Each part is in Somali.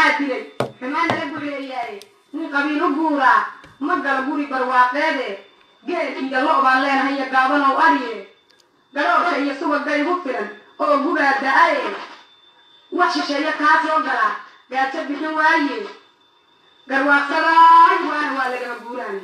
وحاتي كمان لقوا لي نقبي نقورا ما قال قوري برواقه جيت إذا لعب علينا هي قابنا وأريه قالوا شيء سوى جاي مفرن أو قورا داي وش شيء كاس وقلا قال تبي نوايه قالوا سراي وأنا ولا قوراني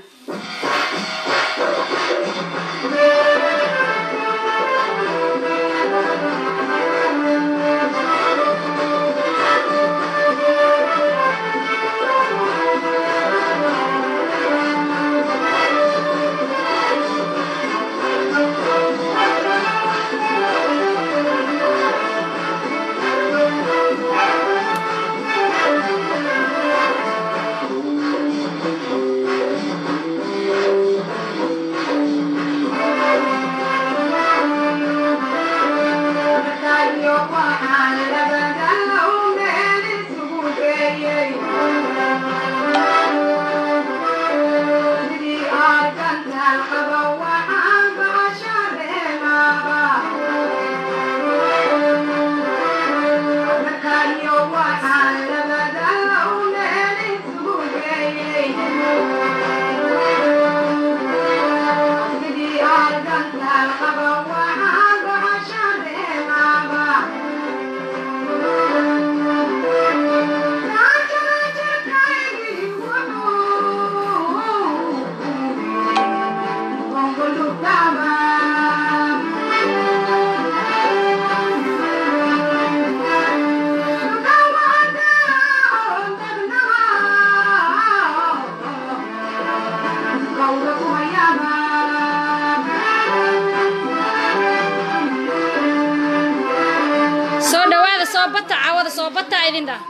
صوبتها عيدين ده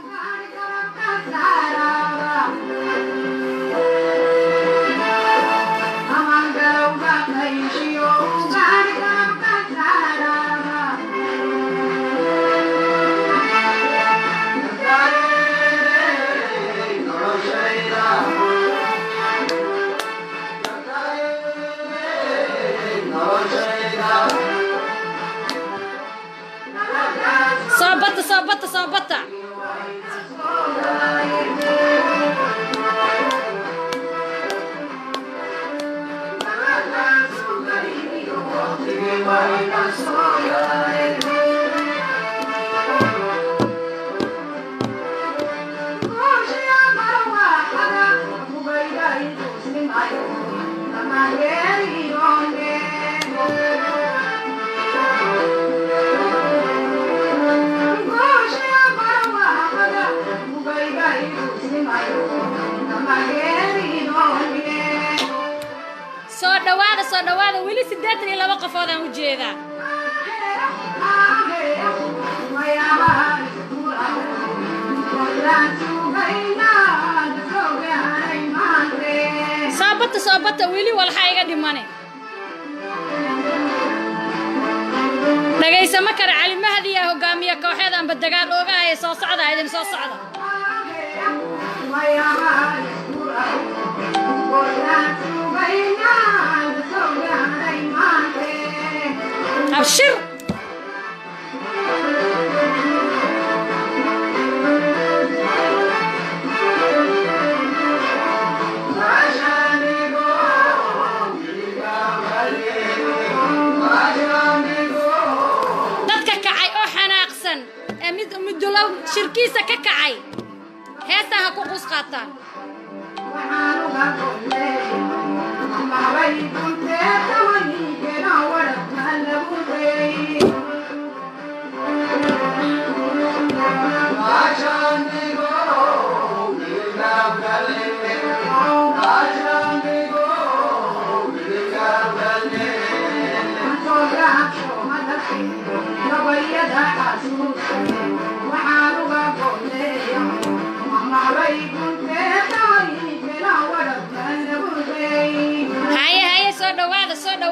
صوبتها soo dhawaada wili 82 qofood aan u jeedaa saabata wili walxa iga dhimane dhagaysa ma kar cali mahdi ah hogaamiye kooxda aan badagaal ooga hay soo socda idin soo socda أبشر dadka kacay oo xanaaqsan mid dulaw shirkiisa ka kacay heesaha ku qus qaataan هيا سو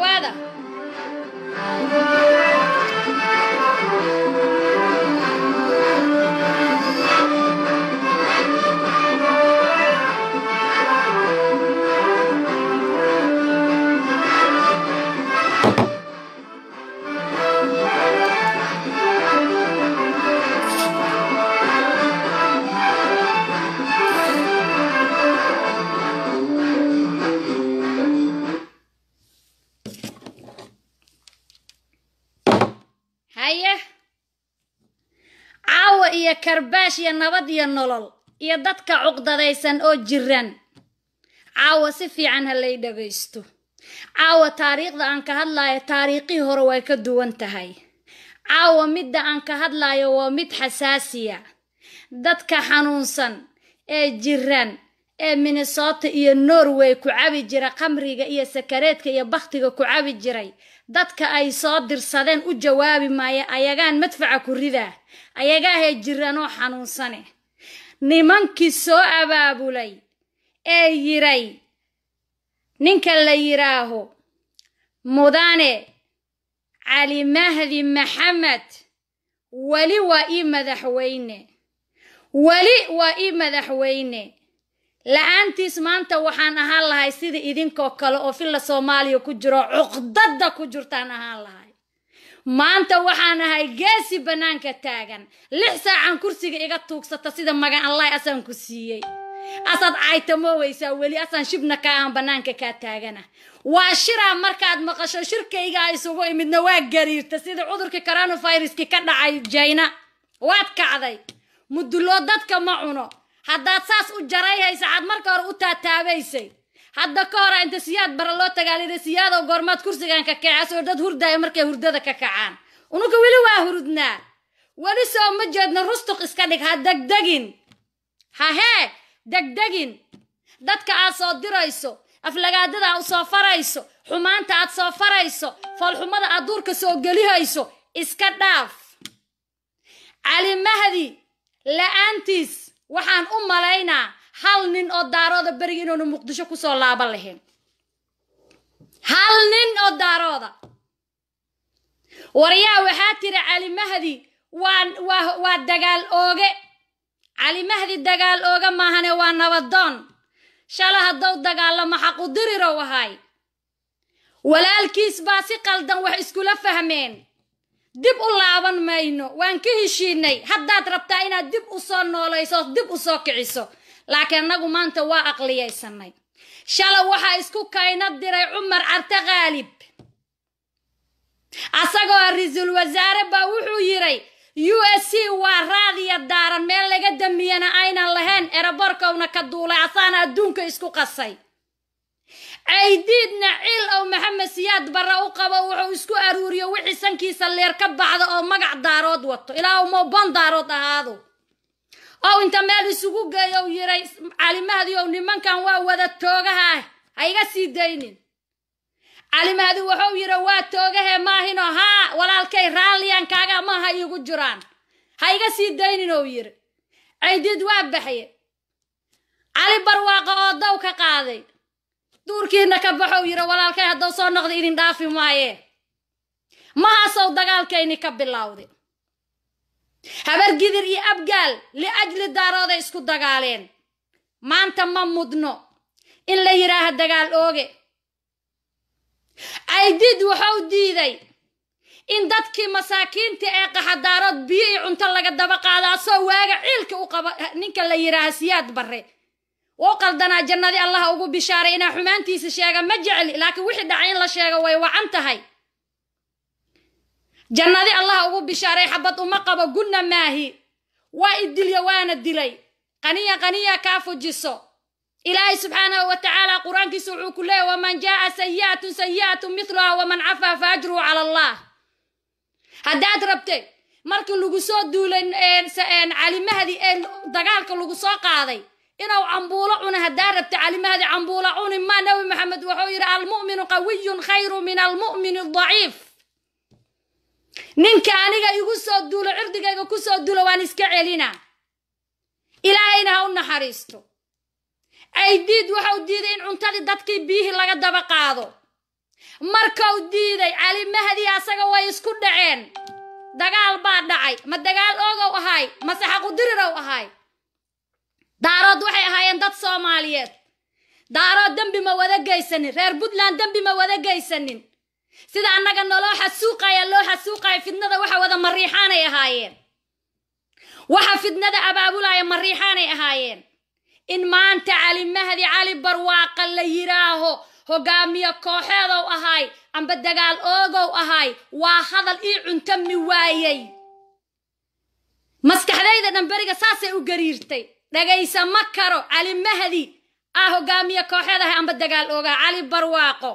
iyo karbaash iyo nabad iyo nolol iyo dadka cuqdadaysan oo jiran caawa si fiican ha lay dhagaysto caawa taariikhda aan ka hadlayo taariikhii hore way ka duwan tahay caawa midda aan ka hadlayo waa mid xasaasiya dadka xanuunsan ee jiran ee Minnesota iyo Norway ku cabi jira qamriga iyo sakareedka iyo bakhtiga ku cabi jiray dadka ay soo dirsadeen u jawaabi maaya ayagaan madfaca ku ridaa ayagaa hay jiranoo xanuunsane nimankii soo abaabulay ee yiray ninka la yiraaho mudane cali mahdi maxamed wali waa ii madaxweyne la'aantiis maanta waxaan ahaan lahay sida idinkoo kale oo filla Soomaaliya ku jiro cuqdada ku jirtaan ahaan lahay maanta waxaan ahay geesi banaanka taagan 6 saacan kursiga iga tuugsata sida magan Allah asan ku siiyay asad aytamo weysa wali asan shibna ka aan banaanka ka taagana waa shira markaad maqasho shirkayga ay isugu imidna waa gariirta sida cudurka coronavirus-ki ka dhacay China waad kacday mudulo dadka ma cuno haddaad saas u jarayhaysa cad marka hore u taataabaysay hadda ka hor inta siyaad bara loo tagaaliday siyaado goormaad kursigan ka kacayso dad hurdaay markay hurdada ka kacaan unuka wili waa hurdnaa wali soo ma jeedna rustuq iska dhig ha degdegin degdegin dadka aad soo dirayso aflagaadada aad soo farayso xumaanta aad soo farayso falxumada aad duurka soo gelihayso iska dhaaf cali mahdi la'aantiis waxaan u malaynaa hal nin oo daarooda bariga inuu Muqdisho ku soo laaban lahayn hal nin oo daarooda wariyaa waxaa tiri cali mahdi waa dagaal ooge cali mahdi dagaal ooga maahane waa nabadoon shala hadduu dagaalamo xaq u diriro wahay walaalkiis baa si qaldan wax iskula fahmeen dib u laaban mayno waan ka heshiinay haddaad rabtaa inaad dib u soo noolayso dib u soo kiciso laakiin anagu maanta waa aqliyaysanay shala waxa isku kayna diray Umar Carte Qaalib asagoo ra'iisul wasaare baa wuxuu yiray USC waa raadiya daaran meel laga damiyana aynan lahayn eraborkowna ka duulay asana adduunka isku qasay عيديدنا عيل أو محمد سياد برا وقبا وحو أروريو وحي سنكيسا اللير كبعض أو مقع دارود وطو إلا أو موبان دارود هادو أو انت مالي سوقوقا يو يري علي مهدي يو نمان كان واودا توقها هايقا سيدينين علي مهدي وحو يري واد توقها ماهينو ها ولا الكي راليان كاقا ما هايقو جران هايقا سيدينين أو يري عيديد وابحي علي برواقا أو دوكا قاضي دوركينا كبحو يرى walaalkay hadoo soo noqdo idin dhaafi maaye ma soo dagaalkayni ka bilawday habar gidir iyo abgaal li ajli daarooda isku dagaaleen maanta ma mudno in la yiraahdo dagaal ooge aydid wuxuu diiday in dadkii masaakiinta ee qaxadaarad biyo cunto laga daba qaadaa soo waaga ciilka u qaba ninka la yiraahdo siyaad barre وقلدنا جنة الله أبو بشارة إنا حمانتي سشيغا مجعل لكن وحي دعين لشيغا ويوعنتهي جنة الله أبو بشارة حبط مقبا قلنا ماهي وإد اليوان الدلي قنية كافو جسو إلهي سبحانه وتعالى قرآن كسوعو كله ومن جاء سيئة مثلها ومن عفا فأجره على الله هداد ربتي مركو لغسو دولين علي مهدي دقالك لغسو قاضي إنه عمبولعون هدارب تعلم هذه عمبولعون ما نبي محمد وحوير المؤمن قوي خير من المؤمن الضعيف نين كانيغا يغسو الدولة عردقا يغسو الدولة وانسكا علينا إلهينا هون حريستو أيديد وحو ديدين عنتالي دادكي بيه لغا دبقاضو مركو ديدي علم هذه أساقا ويسكو دعين دقال بعد دعي ما دقال أوغو أهاي ما سحقو ديرو أهاي daarood waxay ahaayeen dad Soomaaliyeed daarood dambi ma wada geysanin reer Puntland dambi ma wada geysanin sida annaga loo xasuuqay fidnada waxa wada mariixaan ay ahaayeen waxa fidnada abaabulaya mariixaan ay ahaayeen in maanta cali mahdi cali barwaaqa la yiraaho hogaamiye kooxeed oo ahaay amba dagaal oogow ahaay waa hadal ii cuntami waayay maskaxdayda dhanbariga saasay u gariirtay dhagaysa ma karo cali mahdi hogaamiye kooxeedahay amba dagaal ogaa cali barwaaqo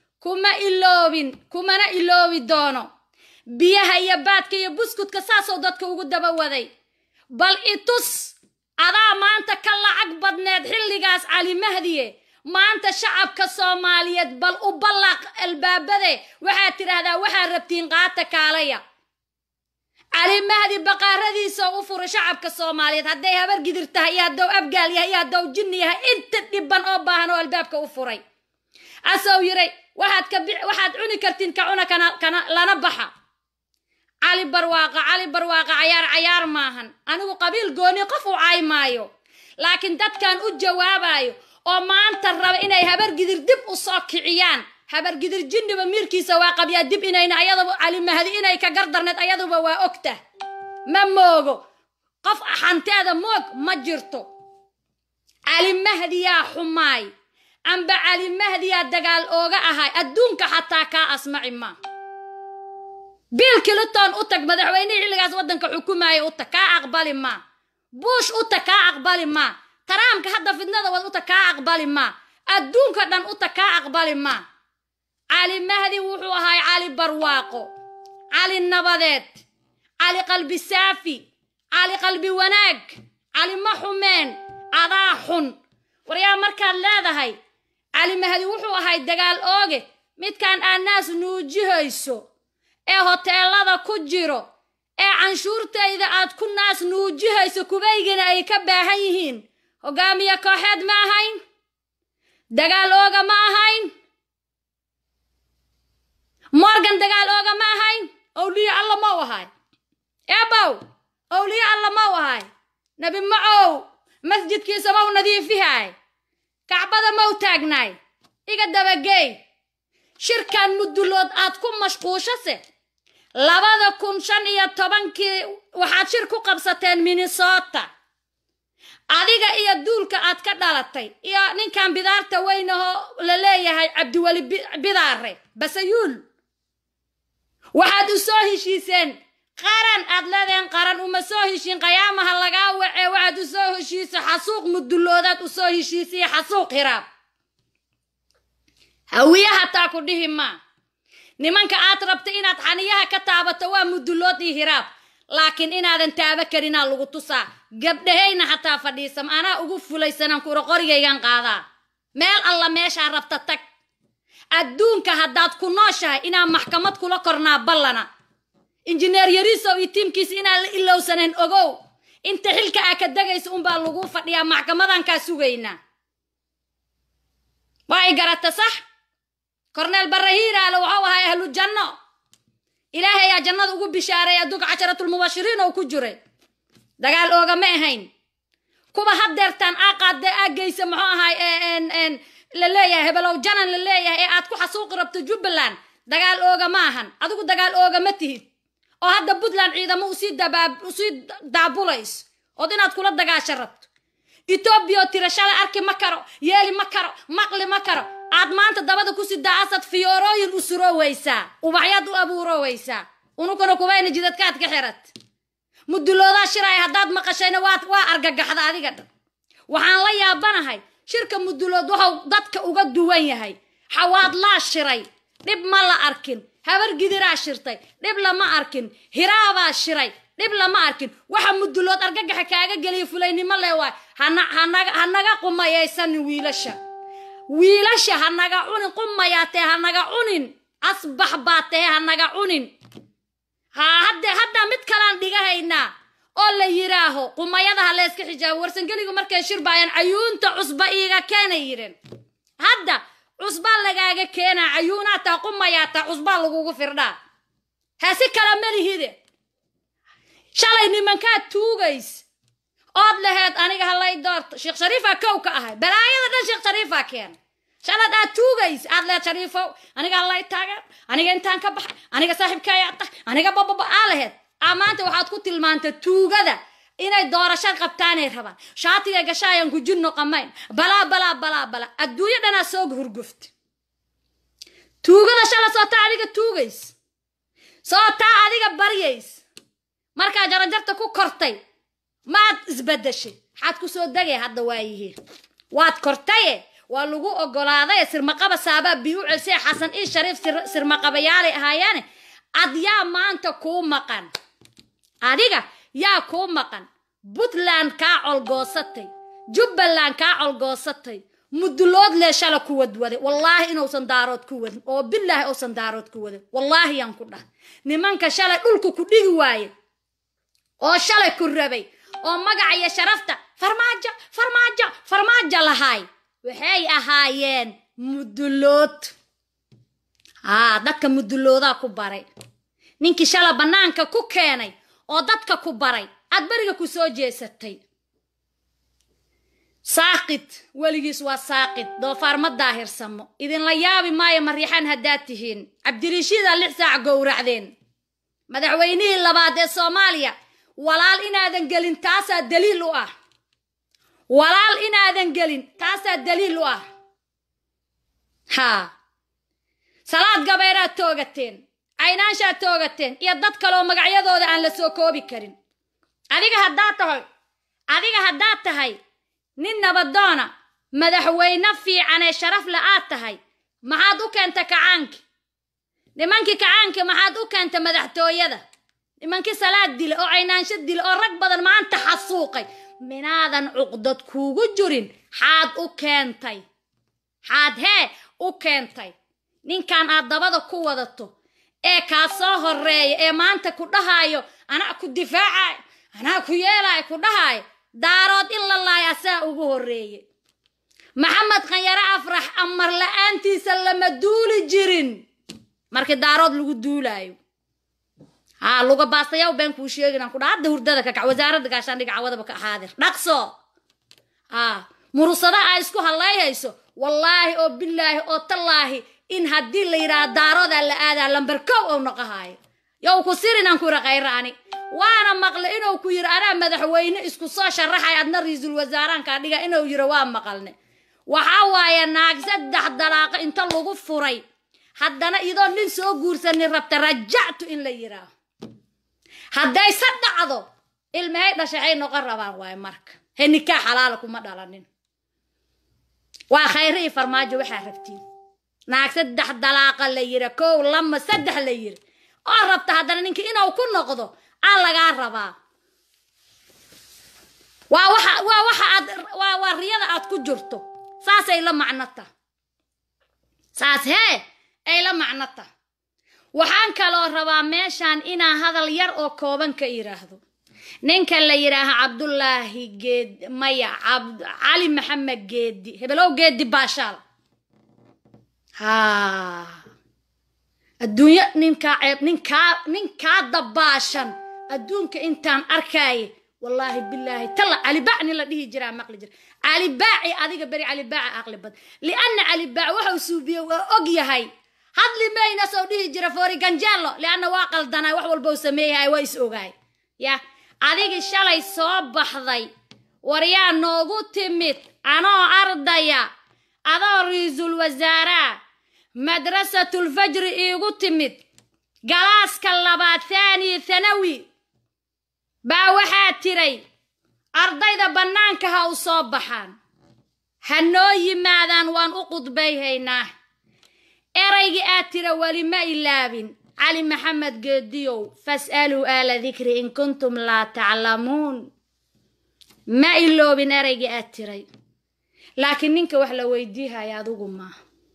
kumana iloobi doono biyaha iyo baadka iyo buskudka saasoo dadka ugu daba waday bal itus adaa maanta ka lacag badneed xilligaas cali mahdiye maanta shacabka Soomaaliyeed bal u ballaq albaabade waxaad tiraahdaa waxaad rabtiin qaata kaalaya cali mahdi baqaradiisa u furo shacabka Soomaaliyeed hadday habar gidir tahay iyo hadduu abgaal yahay iyo hadduu jinni yahay inta dhiban oo baahan oo albaabka u furay asaw yiray waxaad cuni kartiin ka cuna kana lana baxa cali barwaaqa cayaar maahan anigu qabiil gooni qof u caymaayo laakiin dadkan u jawaabayo oo maanta raba inay habar gidir dib u soo kiciyaan habar gidir jinniba miirkiisa waa qabyaa dib inayna ayadaba cali mahdi inay ka gardarneed ayaduba waa ogta ma moogo qof xanteeda moog ma jirto cali mahdi yaa xumaay amba cali mahdi yaa dagaal ooga ahay adduunka xataa kaa asmaci ma bill clinton u tag madaxweyne xilligaas wadanka xukumaaya u tag kaa aqbali ma bush u tag kaa aqbali ma taraamka hadda fidnada wad u tag kaa aqbali ma adduunka dhan u tag kaa aqbali ma cali mahdi wuxuu ahay cali barwaaqo cali nabadeed cali qalbi saafi cali qalbi wanaag cali maxumeen adaa xun waryaa markaad leedahay cali mahdi wuxuu ahay dagaal ooge midkaan aanaas nuujihayso ee hoteelada ku jiro ee canshuurtayda aad ku naas nuujihayso kubaygana ay ka baahan yihiin hogaamiye kooxeed ma ahayn dagaal ooga ma ahayn morgan dagaal ooga ma ahayn awliya alla ma ahay eebow awliya alla ma ahay nabi macow masjidkiisa ma nadiifihay kacbada ma u taagnaay iga dabagey shirkan mudulood aad ku mashquushase 2015 waxaad shir ku qabsateen Minnesota adiga iyo duulka aad ka dhalatay iyo ninkan bidaarta weynaho la leeyahay Cabdiwali bidaare basayuul waxaad u soo heshiiseen qaran aad leedeen qaran uma soo heshiin qiyaamaha laga wacay waxaad u soo heshiisay xasuuq muduloodaad u soo heshiisay xasuuq hiraab hawiyaha taa ku dhihi ma nimanka aad rabtay inaad xaniyaha ka taabato waa mudulood iyo hiraab laakiin inaadan taaba karin lagu tusaa gabdhahayna hataa fadhiisam anaa ugu fulaysanan ku qorigaygan qaadaa meel alla meesha rabta tag adduunka haddaad ku nooshahay inaa maxkamad kula kornaa ballana injineer yariso iyo tiimkiisa inaa la ilowsaneen ogow inta xilka aa ka dagaysa unbaa lagu fadhiyaa maxkamadan kaa sugaynaa waa i garata sax korneel barahiira la wuxuu ahaa ahlu janno ilaahay yaa jannada ugu bishaaray adduunka 10 mubashiriin oo ku jiray dagaal ooga ma ahayn kuba hadeertan aqaade ageysa muxuu ahay la leeyahay hebelow janan la leeyahay aad ku xasuuq rabto Jubbaland dagaal ooga ma ahan adigu dagaal ooga ma tihid oo hadda Puntland ciidamo u sii daabulays oo inaad kula dagaasho rabto Ethiopia tirashada arki ma karo yeeli ma karo maqli ma karo aad maanta dabada ku sii daasad fiyorooyin u suro weysa ubaxyad u abuuro weysa unukana kubayna jidadkaad ka xirat mudulooda shiray hadaad maqashayna waa argagaxda adiga dhan waxaan la yaabanahay shirka mudulood wuxuu dadka uga duwan yahay xawaad la shiray dib ma la arkin habar gidiraa shirtay dib lama arkin hiraaba shiray dib lama arkin waxa mudulood argagaxa kaaga galiyo fulaynimo leewaay hanaga qumayaysan wiilasha hanaga cunin qumayaatee hanaga cunin asbax baatee hanaga cunin hadda mid kalaan dhigahaynaa oo la yiraaho qumayadaha la iska xijaabo warsangeligu markay shirbaayaan ayuunta cusba iiga keena yireen hadda cusba lagaaga keena ayuuna ta qumayata cusba lagugu firdhaa hasi kala malihide shalay nimanka tuugays ood lahayd aniga halay doorto Sheekh Shariifa kow ka ahay balaayada dhan Sheekh Shariifa keen shalad aad tuugays aad la Shariifo aniga halay taagan aniga intaan ka baxay aniga saaxiibkay aad aniga baba aalaheed amaanta waxaad ku tilmaantay tuugada inay doorasho qabtaan ay rabaan shaatiga gashaayan ku jinno qamayn bala adduunya dhana soo hurguft tuugada shala soo taa adiga tuugays soo taa adiga baryays markaa jaranjarta ku kortay maad isbedeshay xaad ku soo dagay hadda waayihiin waad kortaye waa lagu ogolaaday sirmaqaba saaba biyu celsay xasan ii shariif sirmaqabayaal ahaayeen adyaa maanta ku maqan adiga yaa ku maqan Puntland ka colgoosatay Jubbaland ka colgoosatay mudulood leeshala ku wadwade wallahi inuusan daarood ku wadin oo billahi uusan daarood ku wadin wallahi yan ku dhah nimanka shalay dhulku ku dhigi waaye oo shalay ku rabay oo magac iyo sharafta farmaajo lahaay waxay ahaayeen mudulood dadka mudulooda ku baray ninkii shalay banaanka ku keenay oo dadka ku baray aad bariga ku soo jeesatay saaqid waligiis waa saaqid doofaar ma daahirsamo idin la yaabi maayo mariixan haddaad tihiin cabdirashiid 6 saac gowracdeen madaxweynihii labaad ee Soomaaliya walaal inaadan gelin taasaa daliil u ah walaal inaadan gelin taasaa daliil u ah salaad gabayraad toogateen aynaanshaad toogateen iyo dad kaloo magacyadooda aan la soo koobi karin adiga haddaad tahay nin nabadoona madaxweyne fiican ee sharaf la aad tahay maxaad u keenta kacaanki nimankii kacaanki maxaad u keenta madaxtooyada nimankii salaad dile oo aynaansho dile oo rag badan maanta xasuuqay minaadan cuqdad kuugu jirin xaad u keentay u keentay ninkan aad dabada ku wadato ee kaa soo horeeya ee maanta ku dhahaayo anaa ku difaacay anaa ku yeelay ku dhahaayo daarood illa laay asaa ugu horeeye maxamed khanyara afrax amar la'aantiisa lama duuli jirin markii daarood lagu duulaayo luga baastayaw been kuu sheeginaan ku dhaha hadda hurdada ka kac wasaaradda gaashaandhigga cawadaba ka xaadir dhaqso murusada ay isku hallayhayso wallaahi oo billaahi oo tallaahi in haddii la yidhaha daaroodaa la aadaa lambar 1 oo noqohaayo yow ku sirinaan ku raqayraani waana maqle inuu ku yiri anaa madaxweyne isku soo sharaxay adna ra'iisul wasaaraanka dhiga inuu yiri waa maqalne waxa waaye naag 3 dalaaqa inta lagu furay haddana idoo nin soo guursanin rabta rajactu in la yiraaho hadday sadacdo ilmahay dhashay noqon rabaan waay marka henika xalaal kuma dhalanin waa khayri farmaajo waxa rabtiin naag 3 dalaaqa la yira 1 2 3 la yiri oo rabta haddana ninka inuu ku noqdo aan laga rabaa waa riyada aad ku jirto saasay la macnata ay la macnata waxaan kaloo rabaa meeshaan inaan hadal yar oo kooban ka iraahdo ninka la yiraaha Cabdullaahi Cali Maxamed Geedi hebelow Geedi baashaal adduunya ninka dabaashan adduunka intaan arkay wallahi billahi tala Ali Bacni la dhihi jiraa maqli jir Ali Baaci adiga bari Ali Baaci aqli bad lianna Ali Baaci waxa uu suubiyo waa og yahay hadli mayna soo dhihi jira foori ganjaalo lianna waa qaldanay wax walba uu sameeyay waa is ogaay ya adiga shalay soo baxday waryaa noogu timid anoo ardaya adoo ra'iisul wasaara madrasatul fajr iigu timid galaaska labaad thani thanawi baa waxaa tiray ardayda bannaanka ha u soo baxaan hanoo yimaadaan waan u qudbayhaynaa eraygii aad tira wali ma ilaabin علي محمد قديو فاسألوا آل ذكر إن كنتم لا تعلمون ما إلو بناري أتري لكن نينك وحلا ويديها يا دوغو ما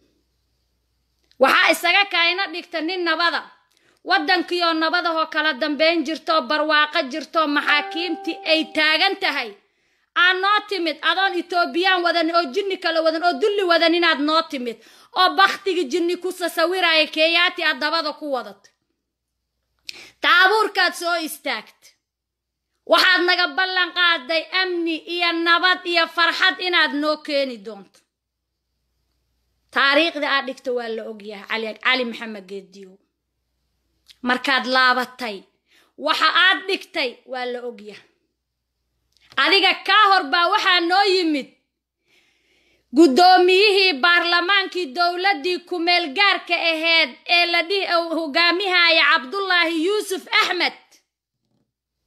وحا إساقا كاينة ديكتنين نبضا ودنكيو نبضا هو كلا دنبين جرتو برواقة جرتو محاكيمتي أي تاغن تهي نوتيمت أدون إتوبيان ودن أو جني كلا ودن أو دولي ودن إناد نوتيمت oo bakhtiga jinni ku sawiray keeyaati adabada ku wadad taaburkaad soo istaagt waxaad naga ballan qaaday amni iyo nabad iyo farxad inaad noo keeni doonto taariikhda aad dhigto waa la ogyahay cali maxamed geediyo markaad laabatay waxa aad dhigtay waa la ogyahay adiga ka hor baa waxa noo yimid guddoomiyihii baarlamaankii dowladii ku meel gaarka ahayd ee la hogaamiyay Cabdullaahi Yuusuf Axmed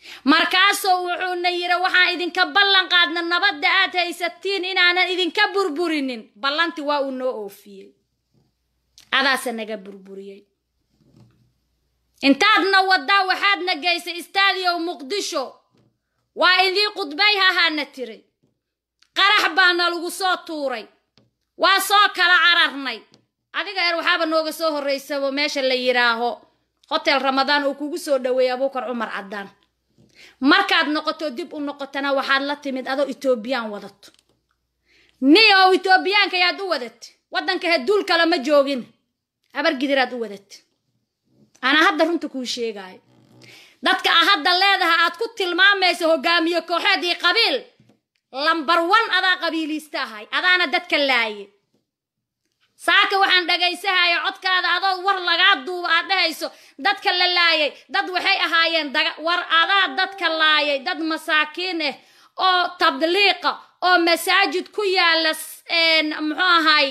markaasoo wuxuuna yiri waxaan idinka ballan qaadna nabadda aad haysatiin inaanan idinka burburinin ballanti waa uu noo oofiyey adaasa naga burburiyey intaadna wadaa waxaadna geysay istaadiyo muqdisho waa idin qudbayha haana tiray qarax baana lagu soo tuuray waa soo kala cararnay adiga waxaaba nooga soo horeysay meesha la yiraaho hotel Ramadan oo kugu soo dhaweeyay Abuukar Umar Cadaan markaad noqoto dib u noqotana waxaad la timid adoo Ethiopian wadato niyo Ethiopianka yaad u wadat wadanka haduul kala ma joogin abar gidiraad u wadat ana hadda runta ku sheegay dadka hadda leedaha aad ku tilmaamayso hogaamiye kooxadii qabiil lambar 1 adaa qabiilistahay adaana dadka laaye saaka waxaan dhagaysahay codkaada adoo war laga duuba aad dhahayso dadka la laayay dad waxay ahaayeen war adaa dadka laayay dad masaakiin ah oo tabdiliiqa oo masaajid ku yaala muxuu ahay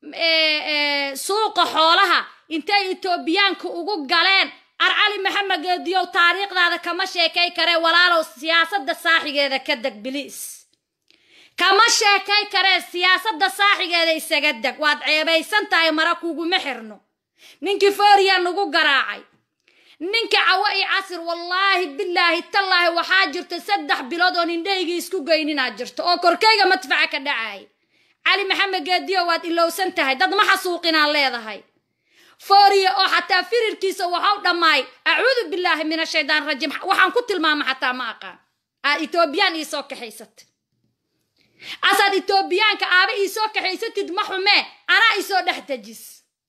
suuqa xoolaha intay Etoobiyaanka ugu galeen Cali Maxamed Geediyow taariikhdaada kama sheekay kare walaalow siyaasadda saaxigeeda ka dag biliis kama sheekay kare siyaasadda saaxigeeda isaga dag waad ceebaysan tahay mara kugu ma xirno ninkii Fooriya nagu garaacay ninka cawai casir wallahi billahi tallahi waxaa jirta 3 bilood oo indhayga isku geynina jirto oo korkayga madfaca ka dhacay Cali Maxamed Geediyow waad ilowsan tahay dad ma xasuuqina leedahay Fooriya oo xataa firirkiisa waxa u dhamaay a'uudu billahi min ash-shaytaan rajim waxaan ku tilmaama xataa ma aqaan Ethiopian isoo kaxaysat asad Ethiopianka aaba isoo kaxaysatid ma xume ana isoo dhaxtajis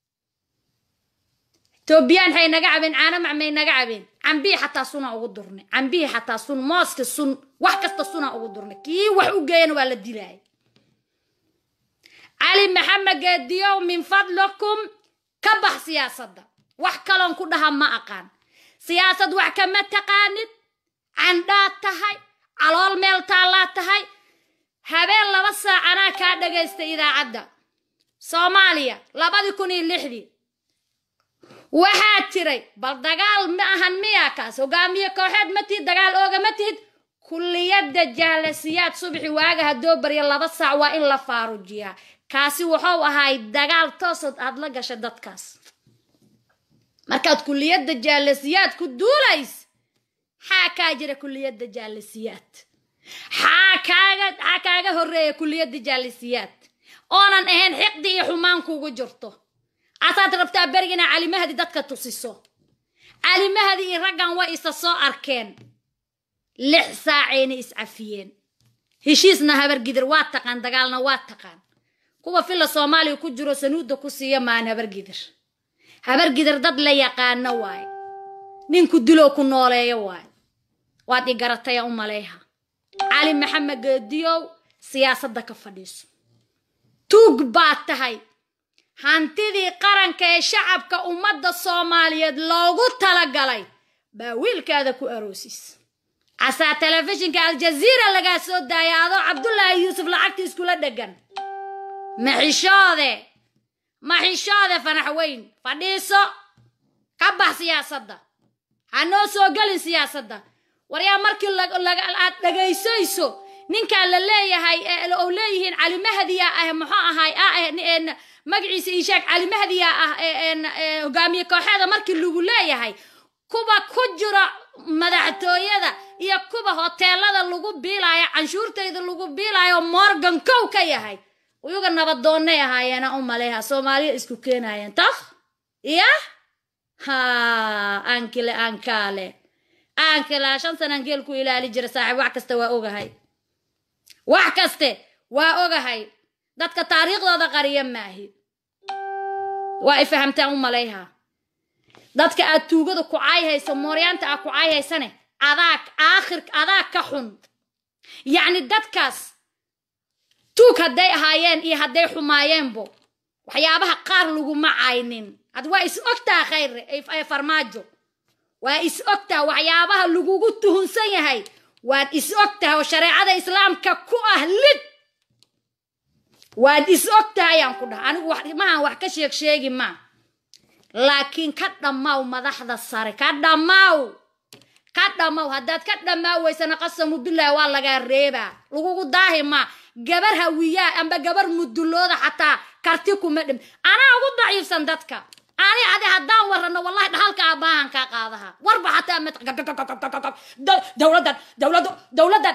Ethiopian hay naga cabin aana macmay naga cabin cambi xataa suna ugu durne cambi xataa sun mooska sun wax kasta suna ugu durne kii wax u geeyeen waa la dilay Ali Maxamed Geediyow min fadlakum kabax siyaasadda wax kaloon ku dhaha ma aqaan siyaasad wax kama taqaanid candhaad tahay calool meel taala tahay habeen 2 saac ana ka dhageystay idaacadda Soomaaliya 2006 waxaa tiray bal dagaal ma ahan miya kaas hogaamiye kooxeed ma tii dagaal ooga ma tihid kulliyadda jaalasiyaad subaxi waaga hadoo bariyo 2 saac waa in la faarujiyaa kaasi wuxuu ahay dagaal toosad aad la gashay dadkaas markaad kulliyadda jaalasiyaad ku duulays xaa jira kulliyadda jaalasiyaad xaa horeeya kulliyadda jaalasiyaad oonan ahayn xiqdi iyo xumaan kugu jirto asaad rabtaa berigina Cali Mahdi dadka tusiso Cali Mahdi iyo raggan way isa soo arkeen 6 saaceen is afiyeen heshiisna habar gidir waa taqaan dagaalna waa taqaan kuwa filla Soomaaliya ku jiro sanuuda ku siiya maan habar gidir dad la yaqaan waay ninku dilo ku nooleeyo waay waad i garatay u maleeha Cali Maxamed Geediyow siyaasadda ka fadhiiso tuug baa tahay hantidii qaranka ee shacabka ummadda Soomaaliyeed loogu talagalay baa wiilkaada ku aroosis asa telefishinka Al Jazeera laga soo daayado Cabdullaahi Yuusuf lacagti iskula dhagan maxishade fanaxweyn fadhiiso ka bax siyaasadda hanoo soo galin siyaasadda wariya markii aad dhageysayso ninka la leeyahay oo leeyihiin Cali Mahdi muxuu ahay magaciisa ii sheeg Cali Mahdi hogaamiye kooxda markii lagu leeyahay kuba ku jira madaxtooyada iyo kuba hoteelada lagu biilaayo canshuurteeda lagu biilaayo Morgan kow ka yahay uyuga nabadoonay ahaayeen u maleeha Soomaaliya isku keenayeen taf iya ha ankile 5 sano angel ku ilaali jira saaxiib wax kasta waa ogahay dadka taariikhdooda qariya maahi waa fahamtaan u maleeha dadka aad tuugada ku caayhayso mooryaanta aad ku caayhaysane adaa ka xun yani dadkaas tuug hadday ahaayeen iyo hadday xumaayeenbo waxyaabaha qaar lagu macaynin ad waa is ogtaa khayr ay farmaajo waa is ogtaa waxyaabaha lagugu tuhunsan yahay waad is ogtaa oo shariicada islaamka ku ahlid waad is ogtaa ayaan ku dhahay anigu wax ka sheegi ma laakiin ka dhamaaw madaxda sare ka dhamaaw كدمو هداد كدمو ويسنا قسموا بالله والله قريبا لغو داهي ما جبر هوية أما جبر مدلوده حتى كارتيكم مدم أنا أقول ضعيف سندتك أنا هذه هدان ورنا والله دهالك أباهن كقاضها وربع حتى دولة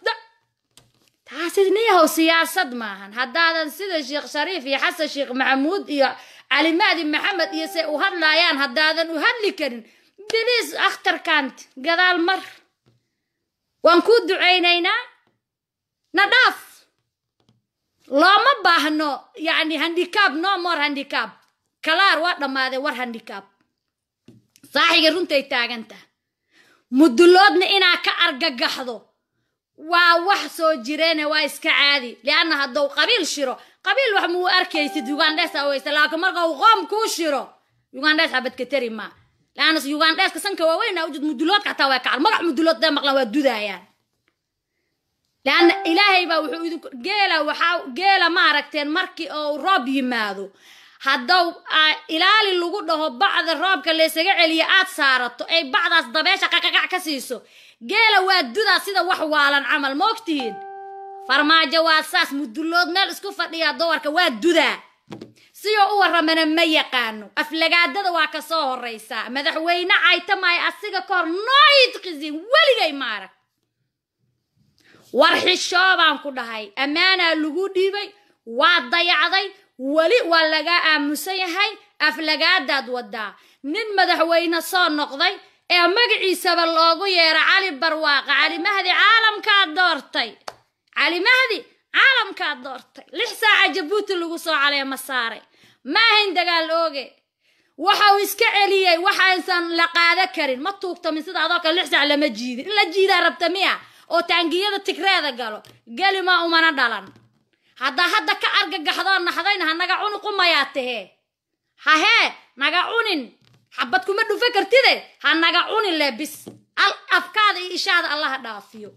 تحسدني هو سياسة معهن هذا سيد الشيخ شريف يحس الشيخ محمود يا علي مهدي محمد يسي وهاللايان هذا وهاللي كان بليز أختر كانت قضاء المر وانكود عينينا نضاف لا ما باهنو يعني هانديكاب نو مور هانديكاب كلار وقت ما هذا ور هانديكاب صاحي رنتي تاغنتا مدلودنا إنا كأرقاقحضو وواح سو جيرين waa iska caadi لأن هادو قبيل شيرو قبيل wax muu arkaysid Ugandese oo islaaka marka uu qoom ku shiro Ugandese habad ka tari ma لأن Ugandese ka sanka waaweyna wujud mudulood ka taa ka magac mudulood da maqlan waa dudayaan لأن إلهي با wuxuu idin geela ma aragteen markii oo roob yimaado haddaw ilaali lagu dhaho bacda roobka la isaga celiyo aad saarato ay bacdaas dabeesha qaqac ka siiso geela waa duda sida wax waalan camal moogtiin farmaajo waa saas mudulood meel isku fadhiya doorka waa duda siyo u waramana ma yaqaano aflagaadada waa ka soo horeysa madaxweyne aytamay asiga kor nooyd qizin waligay maarag war xishooban ku dhahay amaana lagu dhiibay waa dayacday wali waa laga aamusan yahay aflagaadaad wadaa nin madaxweyne soo noqday ee magaciisa loogu yeero cali barwaaqo cali mahdi caalamka doortay cali mahdi caalamka doortay 6 saac jabuuti lagu soo caleema saaray ma ahayn dagaal ooge waxa uu iska celiyay waxa aysan la qaada karin ma tuugto min sida adoo ka 6 saac lama jiidin in la jiida rabta miya oo taangiyada tigreeda galo galima umana dhalan hadda ka argagaxdo naxdayna naga cunuqmayaatee ha naga cunin حبت كم دو فكر تده هنجعون اللبس الأفكار إيشاد الله دافيو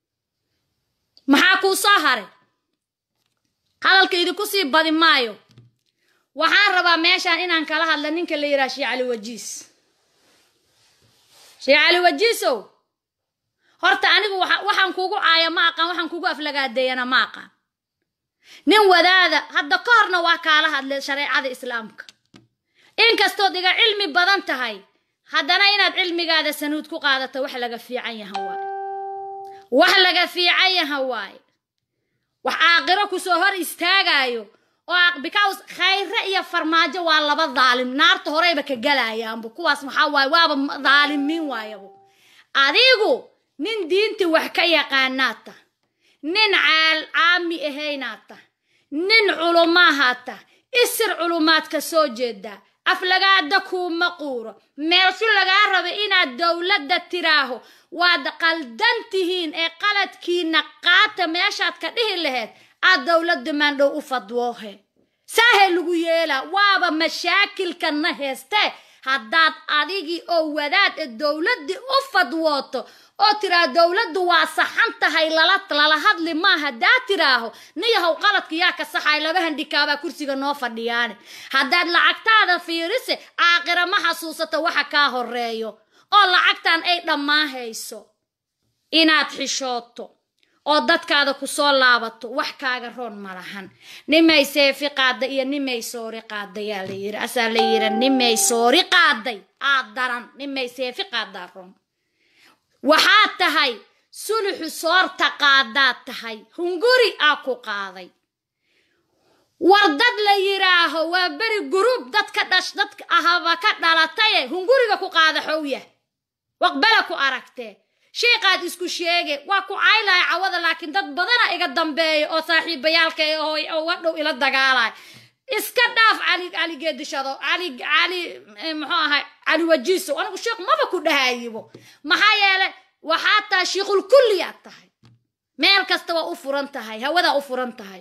محاكو صهري هذا الكيد كوسي بدي مايو وحاربا ماشان إن أنكلها لنينك اللي يراشي على وجيس شي على وجيسو هرت أنيقو وحن كوجو عيا ماقا وحن كوجو أفلقات دينا ماقا نين هذا كارنا وكالها لشريعة الإسلامك إن كستو ديغا علمي بدن تهي هادانا إناد علمي قادة سنود كو قادة وحلقة في عين هواي وحلقة في عين هواي وحاقرة كسوهر استاقايو بكاوس خير رأي فرماجة والله بالظالم نار تهريبك قلايا بكواس محاواي وابا ظالم مين وايبو أديقو نين دينتي وحكاية قاناتا نين عامي إهيناتا نين علماهاتا إسر علومات كسو جدا أفلقاد كوم مقورة ميرسو لغا ربا إنا الدولة تراهو واد قلدنتهين اي قلد كي نقاتا ميشاد كده لهيد الدولة دمان دو أفضوه ساهل لغييلا وابا مشاكل كنهيسته هداد أديجي أو وداد الدولة دي أفضواتو oo tira dawladdu waa saxantahay lala hadli ma hada tiraho niyahow qaladka yaa ka saxay laba handikaaba kursiga noo fadhiyaan hadaad lacagtaada fiirise aakhira ma xasuusato waxa ka horeeyo oo lacagtan ay dhamaahayso inaad xishooto oo dadkaada ku soo laabato wax kaaga roon malahan nimay seefi qaada iyo nimay soori qaada yaa la yiri asaa la yiri nimay soori qaaday aad daran nimay seefi qaada roon waxaad tahay sulxu soorta qaadaad tahay hunguri aa ku qaaday wardad la yiraaho waa bari group dadka ahaba ka dhalatay hunguriga ku qaada xooya waqbala ku aragtee sheeqaad isku sheege waa ku caylay cawada laakiin dad badana iga dambeeyo oo saaxiibayaalka oo wadhow ila dagaalay iska dhaaf ali geedishado ali muxuu ahay ali wajiiso anigu sheekh maba ku dhahayibo maxaa yeelay waxaa taa sheekhul kulliyaad tahay meel kasta waa u furan tahay hawada u furan tahay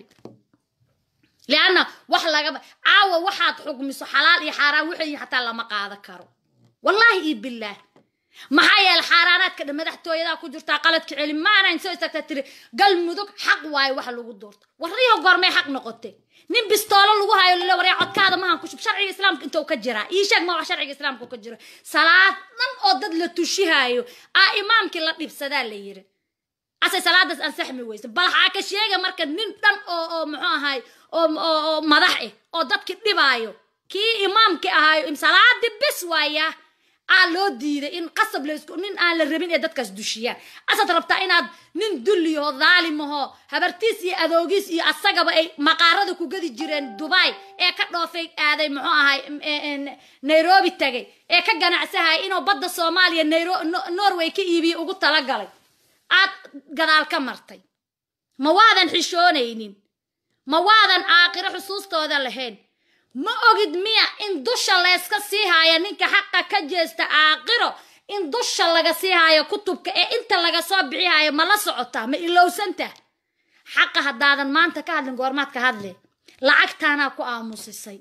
liana wax laga caawa waxaad xukmiso xalaal iyo xaraam wixii xataa lama qaada karo wallahi billah maxay xaaraanaadka madaxtooyada ku jirta qaladka cilmi maana in soo istagtaa tiri galmudug xaq waay wax lagu doorto wariyo goormay xaq noqotay nin bistoolo lagu hayo la wareey codkaada ma han ku shub sharciga islaamka inta uu ka jira ii sheeg ma wax sharciga islaamka ka jira salaad dhan oo dad la tushihayo imaamkii la dhibsadaa la yiri asay salaadas aan saxmi weysan bal waxa ka sheega marka nin dhan oo muxuu ahay oo madax oo dadki dhibaayo kii imaamkii ahayo in salaadi bis waaya loo diiday in qasab leesku nin aan la rabin ee dadkaas dushiyaan asad rabtaa inaad nin dulliyo daalimo habartiis iyo adoogis iyo asagaba ay maqaarada ku gadi jireen Dubai ee ka dhoofay aaday muxuu ahay Nairobi tagay ee ka ganacsahay inuu badda Soomaaliya Norway ka iibiyo ugu tala galay aad gadaal ka martay ma waadan xishoonaynin ma waadan aakhiro xusuustooda lahayn ma ogid miya in dusha la iska sii haayo ninka xaqa ka jeesta aakhiro in dusha laga sii haayo kutubka ee inta laga soo bixiyay ma la socota ma ilowsanta xaqa hadaadan maanta ka hadlin goormaad ka hadle lacagtaana ku aamusisay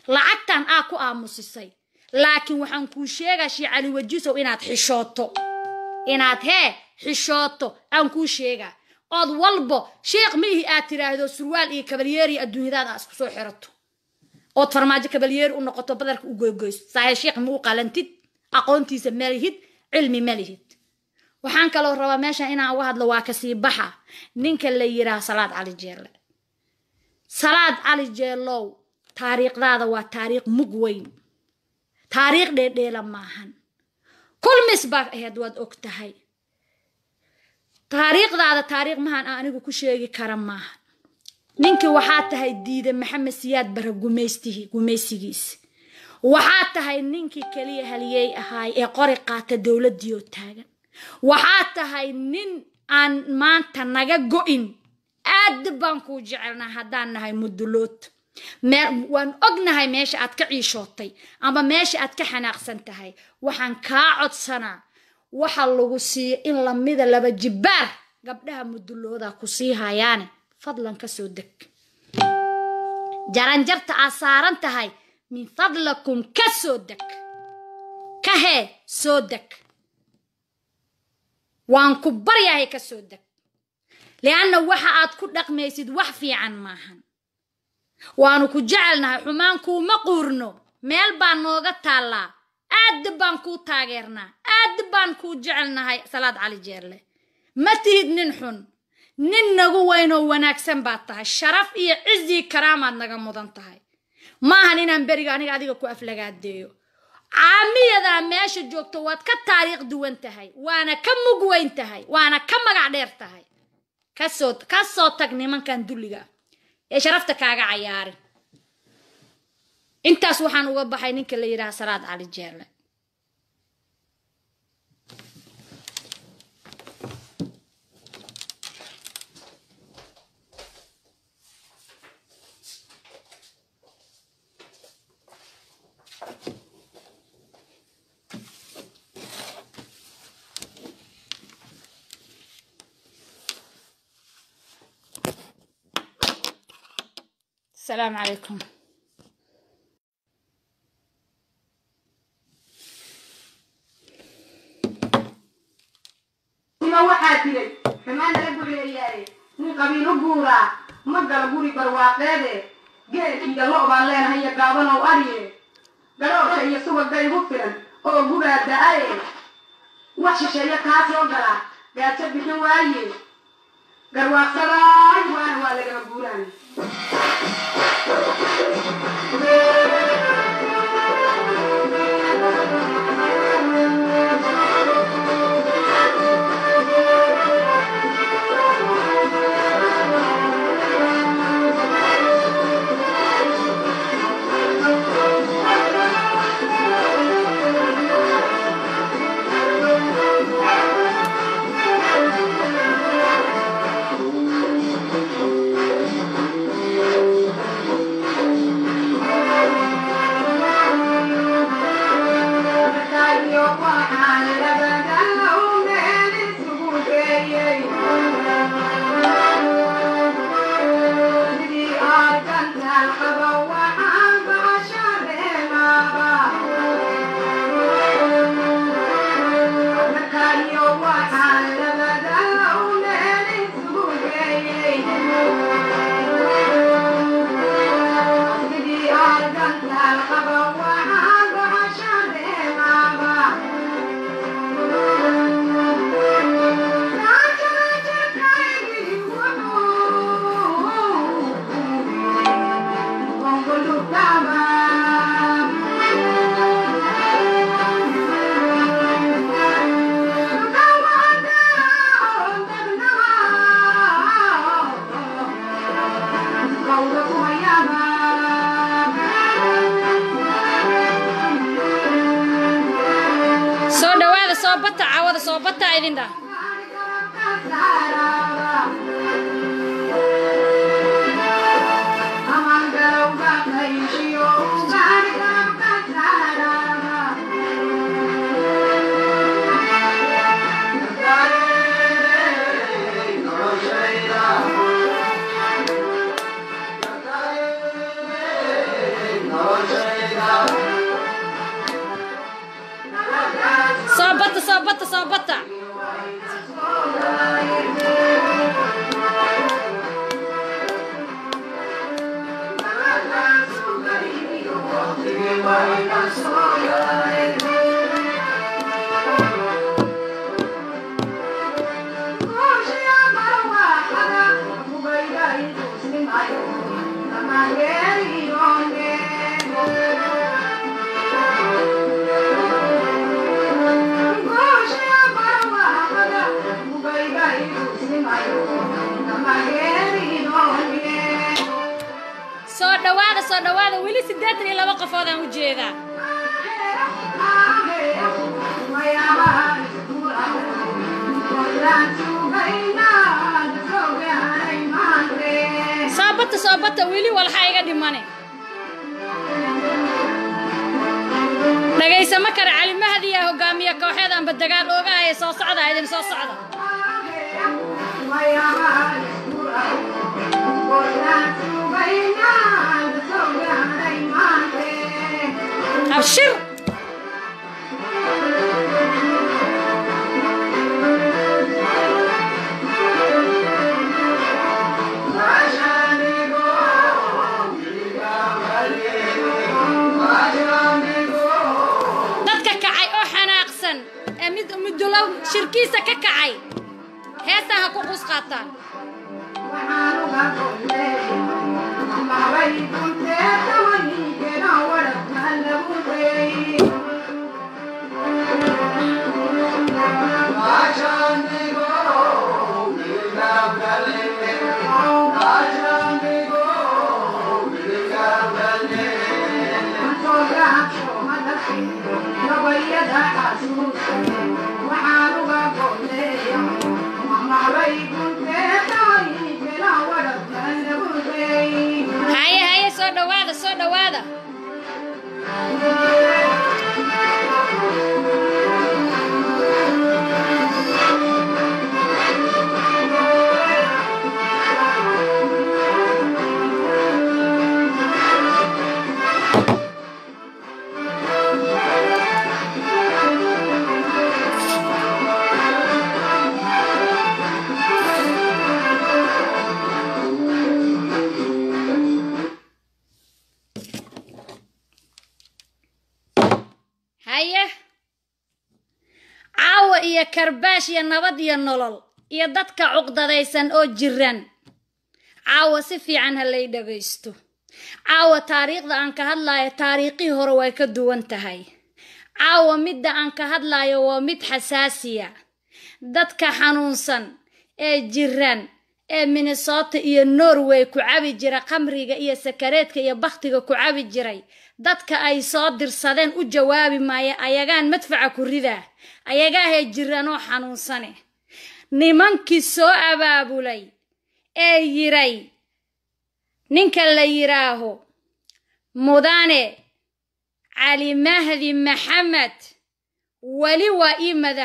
laakiin waxaan ku sheegaa Sheekh Cali Wajiso inaad xishooto inaad xishooto aan ku sheegaa od walbo sheekh mihi aad tiraahdo surwaal iyo kabalyeeri adduunyada isku soo xirato oo farmaajo kabalyeer u noqoto badarka u goygoys saay sheekh muu qalantid aqoontiisa malihid cilmi malihid waxaan kale oo rabaa meesha inaan uga hadlo waa ka sii baxa ninka la yiraahdo Salaad Cali Jeelow taariikhdaada waa taariikh mug weyn taariikh dheedheela maahan kul misbaa ahayd waad og tahay taariikhdaada taariikh mahan anigu ku sheegi kara maahan ninki waxaa tahay diida Maxamed Siyaad Barre gumaysigiis waxaa tahay ninki kaliya haliyay ahay ee qori qaata dawladdiyo taagan waxaa tahay nin aan maanta naga go'in aad baan ku jecelnaa haddaan nahay mudulood waan ognahay meesha aad ka ciishootay ama meesha aad ka xanaaqsan tahay waxaan kaa codsanaa waxa lagu siiyo in lamida laba jibaar gabdhaha mudulooda ku sii hayaane fadlan ka soo deg jaranjarta asaaran tahay min fadlakum ka soo deg soo deg waan ku baryahay ka soo deg lianna waxa aad ku dhaqmaysid wax fiican maahan waanu ku jecelnahay xumaan kuma quurno meel baan nooga taalaa aad baan ku taageernaa aad baan ku jecelnahay Salaad Cali Jeelle ma tihid nin xun nin nagu weyn oo wanaagsan baad tahay sharaf iyo cizi karaamaad naga mudan tahay maahan inaan beriga aniga adiga ku aflagaadeeyo caamiyada meesha joogto waad ka taariikh duwan tahay waana ka mug weyn tahay waana ka magac dheer tahay ka soo tag nimankan dulliga ee sharafta kaaga cayaarin intaas waxaan uga baxay ninka la yiraahdo Salaad Cali Jeelle السلام عليكم waxaadilay xumaan la guriyay nin qabiilo guura magala guri barwaaqeede geelkiida lo baan leenahay gaaban oo ariye garoosha iyo subaga igu filan oo guraada ay wax shisheeye ka soo gala gaajo bixin waaye garwaaqsaday waa laga guuraan soo dhawaada soo bata caawada soo bata idin dha صابتا soo dhawaada wili 82 qofood aan u jeedaa saabata wili walxa iga dhimane dhagaysa ma kar cali mahdi ah hogaamiye kooxeed aan badagaal ooga ay soo socda idin soo socda أبشر dadka kacay oo xanaaqsan ee mid dulaw shirkiisa ka kacay heesaha ku qus qaataan هيا soo dhawaada iyo karbaash iyo nabad iyo nolol iyo dadka cuqdadaysan oo jiran caawa si fiican halay dhageysto caawa taariikhda aan ka hadlayo taariikhii hore way ka duwan tahay caawa midda aan ka hadlayo waa mid xasaasiya dadka xanuunsan ee jiran ee Minnesota iyo Norway ku cabi jira qamriga iyo sakareedka iyo bakhtiga ku cabi jiray dadka ay soo dirsadeen u jawaabi maaya ayagaan madfaca ku ridaa ayagaa hay jiran oo xanuunsane nimankii soo abaabulay ee yiray ninka la yiraaho mudane cali mahdi maxamed wali waa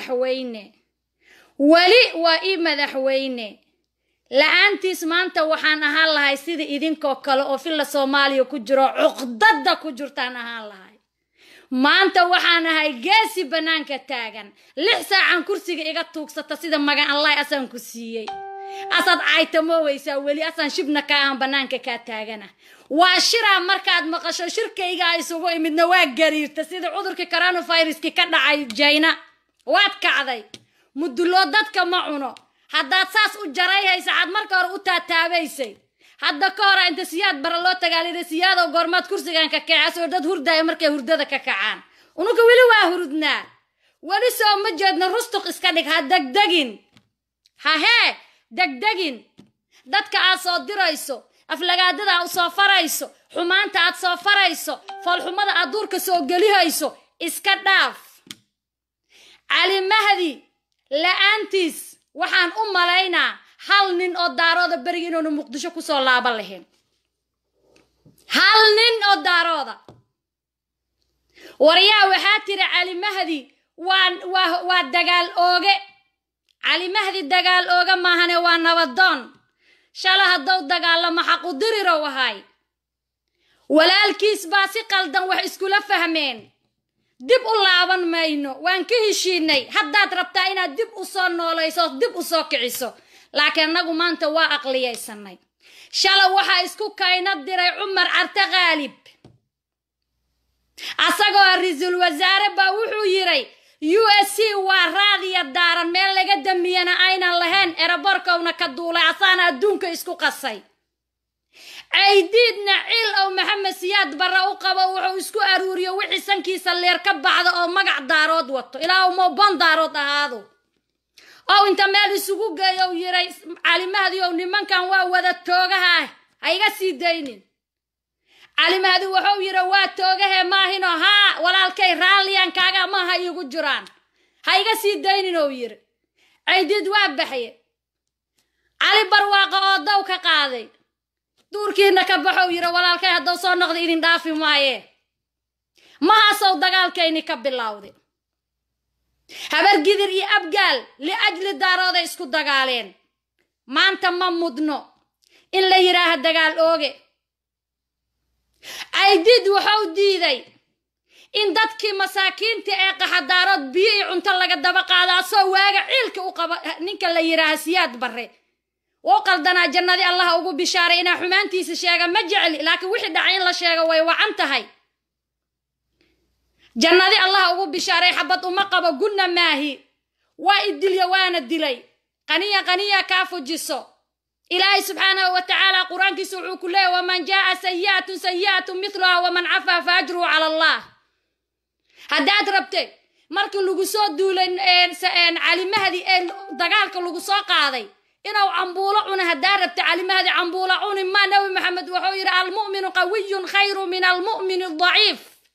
ii madaxweyne la'aantiis maanta waxaan ahaan lahay sida idinkoo kale oo filla Soomaaliya ku jiro cuqdada ku jirtaan ahaan lahay maanta waxaan ahay geesi banaanka taagan 6 saacan kursiga iga tuugsata sida magan Allah asan ku siiyay asad aytamo weysa wali asan shibna ka aan banaanka ka taagana waa shira markaad maqasho shirkayga ay isugu imidna waa gariirta sida cudurka coronavirus-ki ka dhacay China waad kacday mudulo dadka ma cuno haddaad saas u jarayhay saacad marka hore u taataabaysay hadda ka hor inta siyaad bar loo tagaalida siyaado gormaad kursigan ka kacay dad hurdaay markay hurdada ka kacaan unuga wili waa hurdnaa wali soo ma jeedna rustuq iska dhig ha degdegin degdegin dadka aad soo dirayso aflagaadada aad soo farayso xumaanta aad soo farayso falxumada aad duurka soo gelihayso iska dhaaf mahdi la'aantiis waxaan u malaynaa hal nin oo daarooda beriga inuunu muqdisho ku soo laaban lahayn hal nin oo daarooda waryaa waxaa tiri cali mahdi waa dagaal ooge cali mahdi dagaal ooga maahane waa nabadoon shala hadduu dagaalamo xaqu dirirow ahay walaalkiis baa si qaldan wax iskula fahmeen dib u laaban mayno waan ka heshiinay haddaad rabtaa inaad dib u soo noolayso dib u soo kiciso laakiin annagu maanta waa aqliyaysanay shala waxaa isku kayna diray cumar carte qaalib asagoo ra'iisul wasaare baa wuxuu yiray USC waa raadiya daaran meel laga damiyana aynan lahayn eraborkowna ka duulay asaana adduunka isku qasay aydiidna ciil oo maxamed siyaad barra u qabo wuxuu isku aruuriyo wixii sankiisa leer ka baxda oo magac daarood wato ilaa uu moobon daarood ahaado oo inta meel isugu geeyo yiray cali mahdi oo nimankan waa wada toogaha ha iga sii daynin cali mahdi wuxuu yiri waa toogahe maahino haa walaalkay raaliyan kaaga ma ha igu jiraan ha iga sii daynin oo yiri aydiid waa baxay cali barwaaqo oo daw ka qaaday duurkiina ka baxo yiri walaalkay hadduu soo noqdo idin dhaafi maaye ma haasow dagaalkayni ka bilowday habar gidir iyo abgaal li ajli daarooda isku dagaaleen maanta ma mudno in la yiraaha dagaal ooge aydiid wuxuu diiday in dadkii masaakiinta ee qaxadaarood biyo iyo cunto laga daba qaadaa soo waaga ciilka u qaba ninka la yiraaha siyaad barre وقلدنا جنة الله أقول بشارة إنا حمانتي سشيغا مجعل لكن وحد عين لا شيغا ويوعنتهاي جنة الله أقول بشارة حبط مقبة قلنا ماهي وإد اليوان الدلي قنية كافو جسو إلهي سبحانه وتعالى قرآن كسوعو كله ومن جاء سيئة مثلها ومن عفا فأجره على الله هداد ربتي مركي لغسو دولين علي مهدي دقالك لغسو قاضي إنه عمبولعون هدارت علم هذه عمبولعون ما نوي محمد وحوير المؤمن قوي خير من المؤمن الضعيف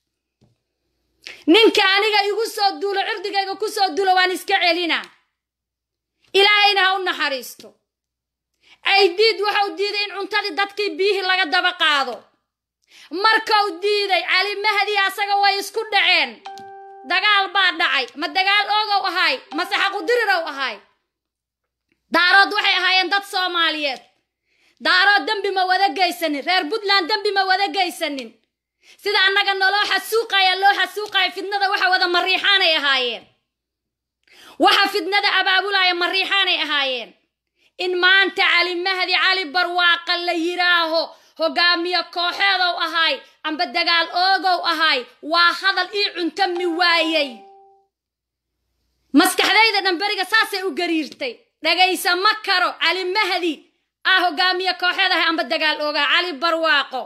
نين كانيغا يغسو دولو عرديغا يغسو دولو وان اسكا علينا إلهينا هون حريستو أيديد وحو ديدين عنتالي دادكي بيه لغا دابا قادو مركو ديدي علم هذه أساقا ويسكو دعين دقال بعد دعي ما دقال أوغو أهاي ما سحقو ديرو أهاي daarood waxay ahaayeen dad Soomaaliyeed daarood dambi ma wada geysanin reer Puntland dambi ma wada geysanin sida annaga noloo xasuuqay fidnada waxa wada mariixaanay ahaayeen waxa fidnada abaabulaya mariixaanay ahaayeen in maanta cali mahdi cali barwaaqo la yiraaho hogaamiye kooxeedo ahaay amba dagaal oogow ahaay waa hadal ii cuntami waayay maskaxdayda dhanbariga saasay u gariirtay dhagaysa ma karo cali mahdi hogaamiye kooxeedaha amba dagaal ooga cali barwaaqo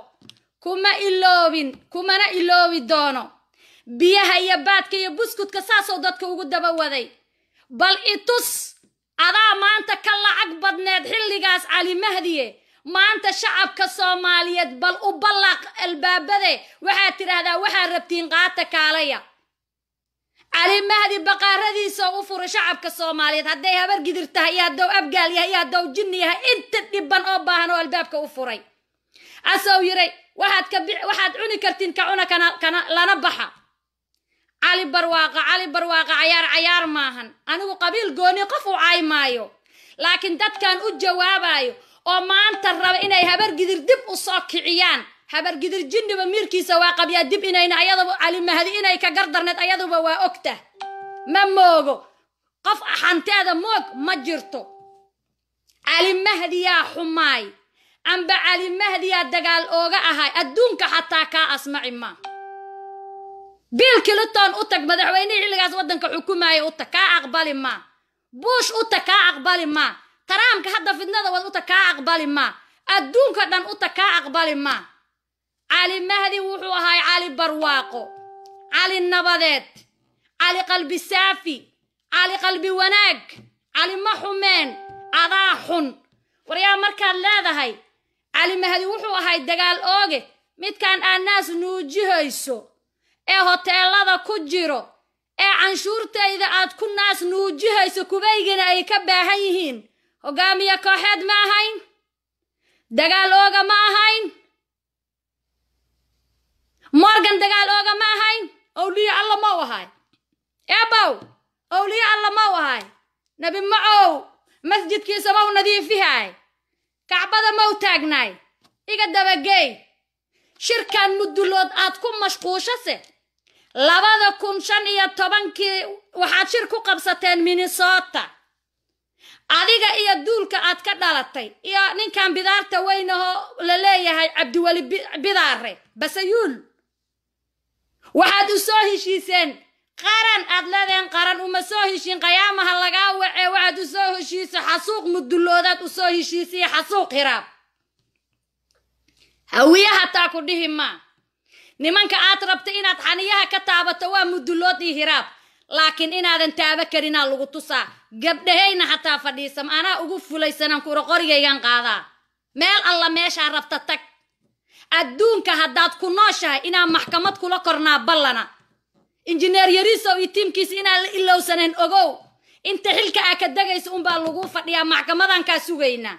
kumana iloobi doono biyaha iyo baadka iyo buskudka saasoo dadka ugu daba waday bal itus adaa maanta ka lacag badneed xilligaas cali mahdiye maanta shacabka Soomaaliyeed bal u ballaq albaabade waxaa tiraahdaa waxaa rabtiin qaata kaalaya علي مهدي بقاردي سو فور شعبك الصومالي هدي هبر قدرتها يا دو أبقال يا دو جني انت تبان او باهنو البابك وفوري اسو يري واحد عني كرتين كعونا كان لا نبحا علي برواقة عيار ماهن انا قبيل قوني قفو عاي مايو لكن داد كان الجوابايو او ما انت الرب اني هبر قدر دب وصاكعيان هبر قدر جنب ميركي سواقب يا دب إنينا أيضا علي مهدي إني كقردرنت أيضا بوا أكته ما موجو قف حنت هذا موج ما جرتو علي مهدي يا حماي أم بعلي مهدي يا دجال أوجا هاي أدونك حتى كا أسمع ما بالكلتون أوتك بدعويني اللي جالس ودنك حكومة أوتك كا أقبل ما بوش أوتك كا أقبل ما ترامك حدا في النذا وأوتك كا أقبل ما أدونك دن أوتك كا أقبل ما علي مهدي وحو هاي علي برواقو علي النبضات علي قلبي سافي علي قلبي وناك علي محومين عضاحن وريا مركان لاذا هاي علي مهدي وحو هاي دقال اوغي ميت كان الناس نوجيهيسو هوتيلادا كجيرو ee canshuurtayda aad ku naas nuujihayso kubaygana ay ka baahan yihiin hogaamiye kooxeed ma ahayn dagaal ooga ma ahayn morgan dagaal ooga ma ahayn awliya alla ma wahay eebow awliya alla ma wahay nabi macow masjidkiisa ma u nadiifihay kacbada ma u taagnaay iga dabagey shirkan mudulood aad ku mashquushase 2015 waxaad shir ku qabsateen Minnesota adiga iyo duulka aad ka dhalatay iyo ninkan bidaarta weynaho la leeyahay Cabdiwali bidaare basayuul waxaad u soo heshiiseen qaran aad leedeen qaran uma soo heshiin qiyaamaha laga wacay waxaad u soo heshiisay xasuuq muduloodaad u soo heshiisay xasuuq hiraab hawiyaha taa ku dhihima nimanka aad rabta inaad xaniyaha ka taabato waa mudulood iyo hiraab laakiin inaadan taaba karina lagu tusaa gabdhahayna xataa fadhiisam ana ugu fulaysanan ku qorigaygan qaadaa meel alla meesha rabta tag adduunka haddaad ku nooshahay inaa maxkamad kula kornaa ballana injineer yariso iyo tiimkiisa inaa la ilowsanen ogow inta xilka ka dagayso baa lagu fadhiyaa maxkamadan ka sugayna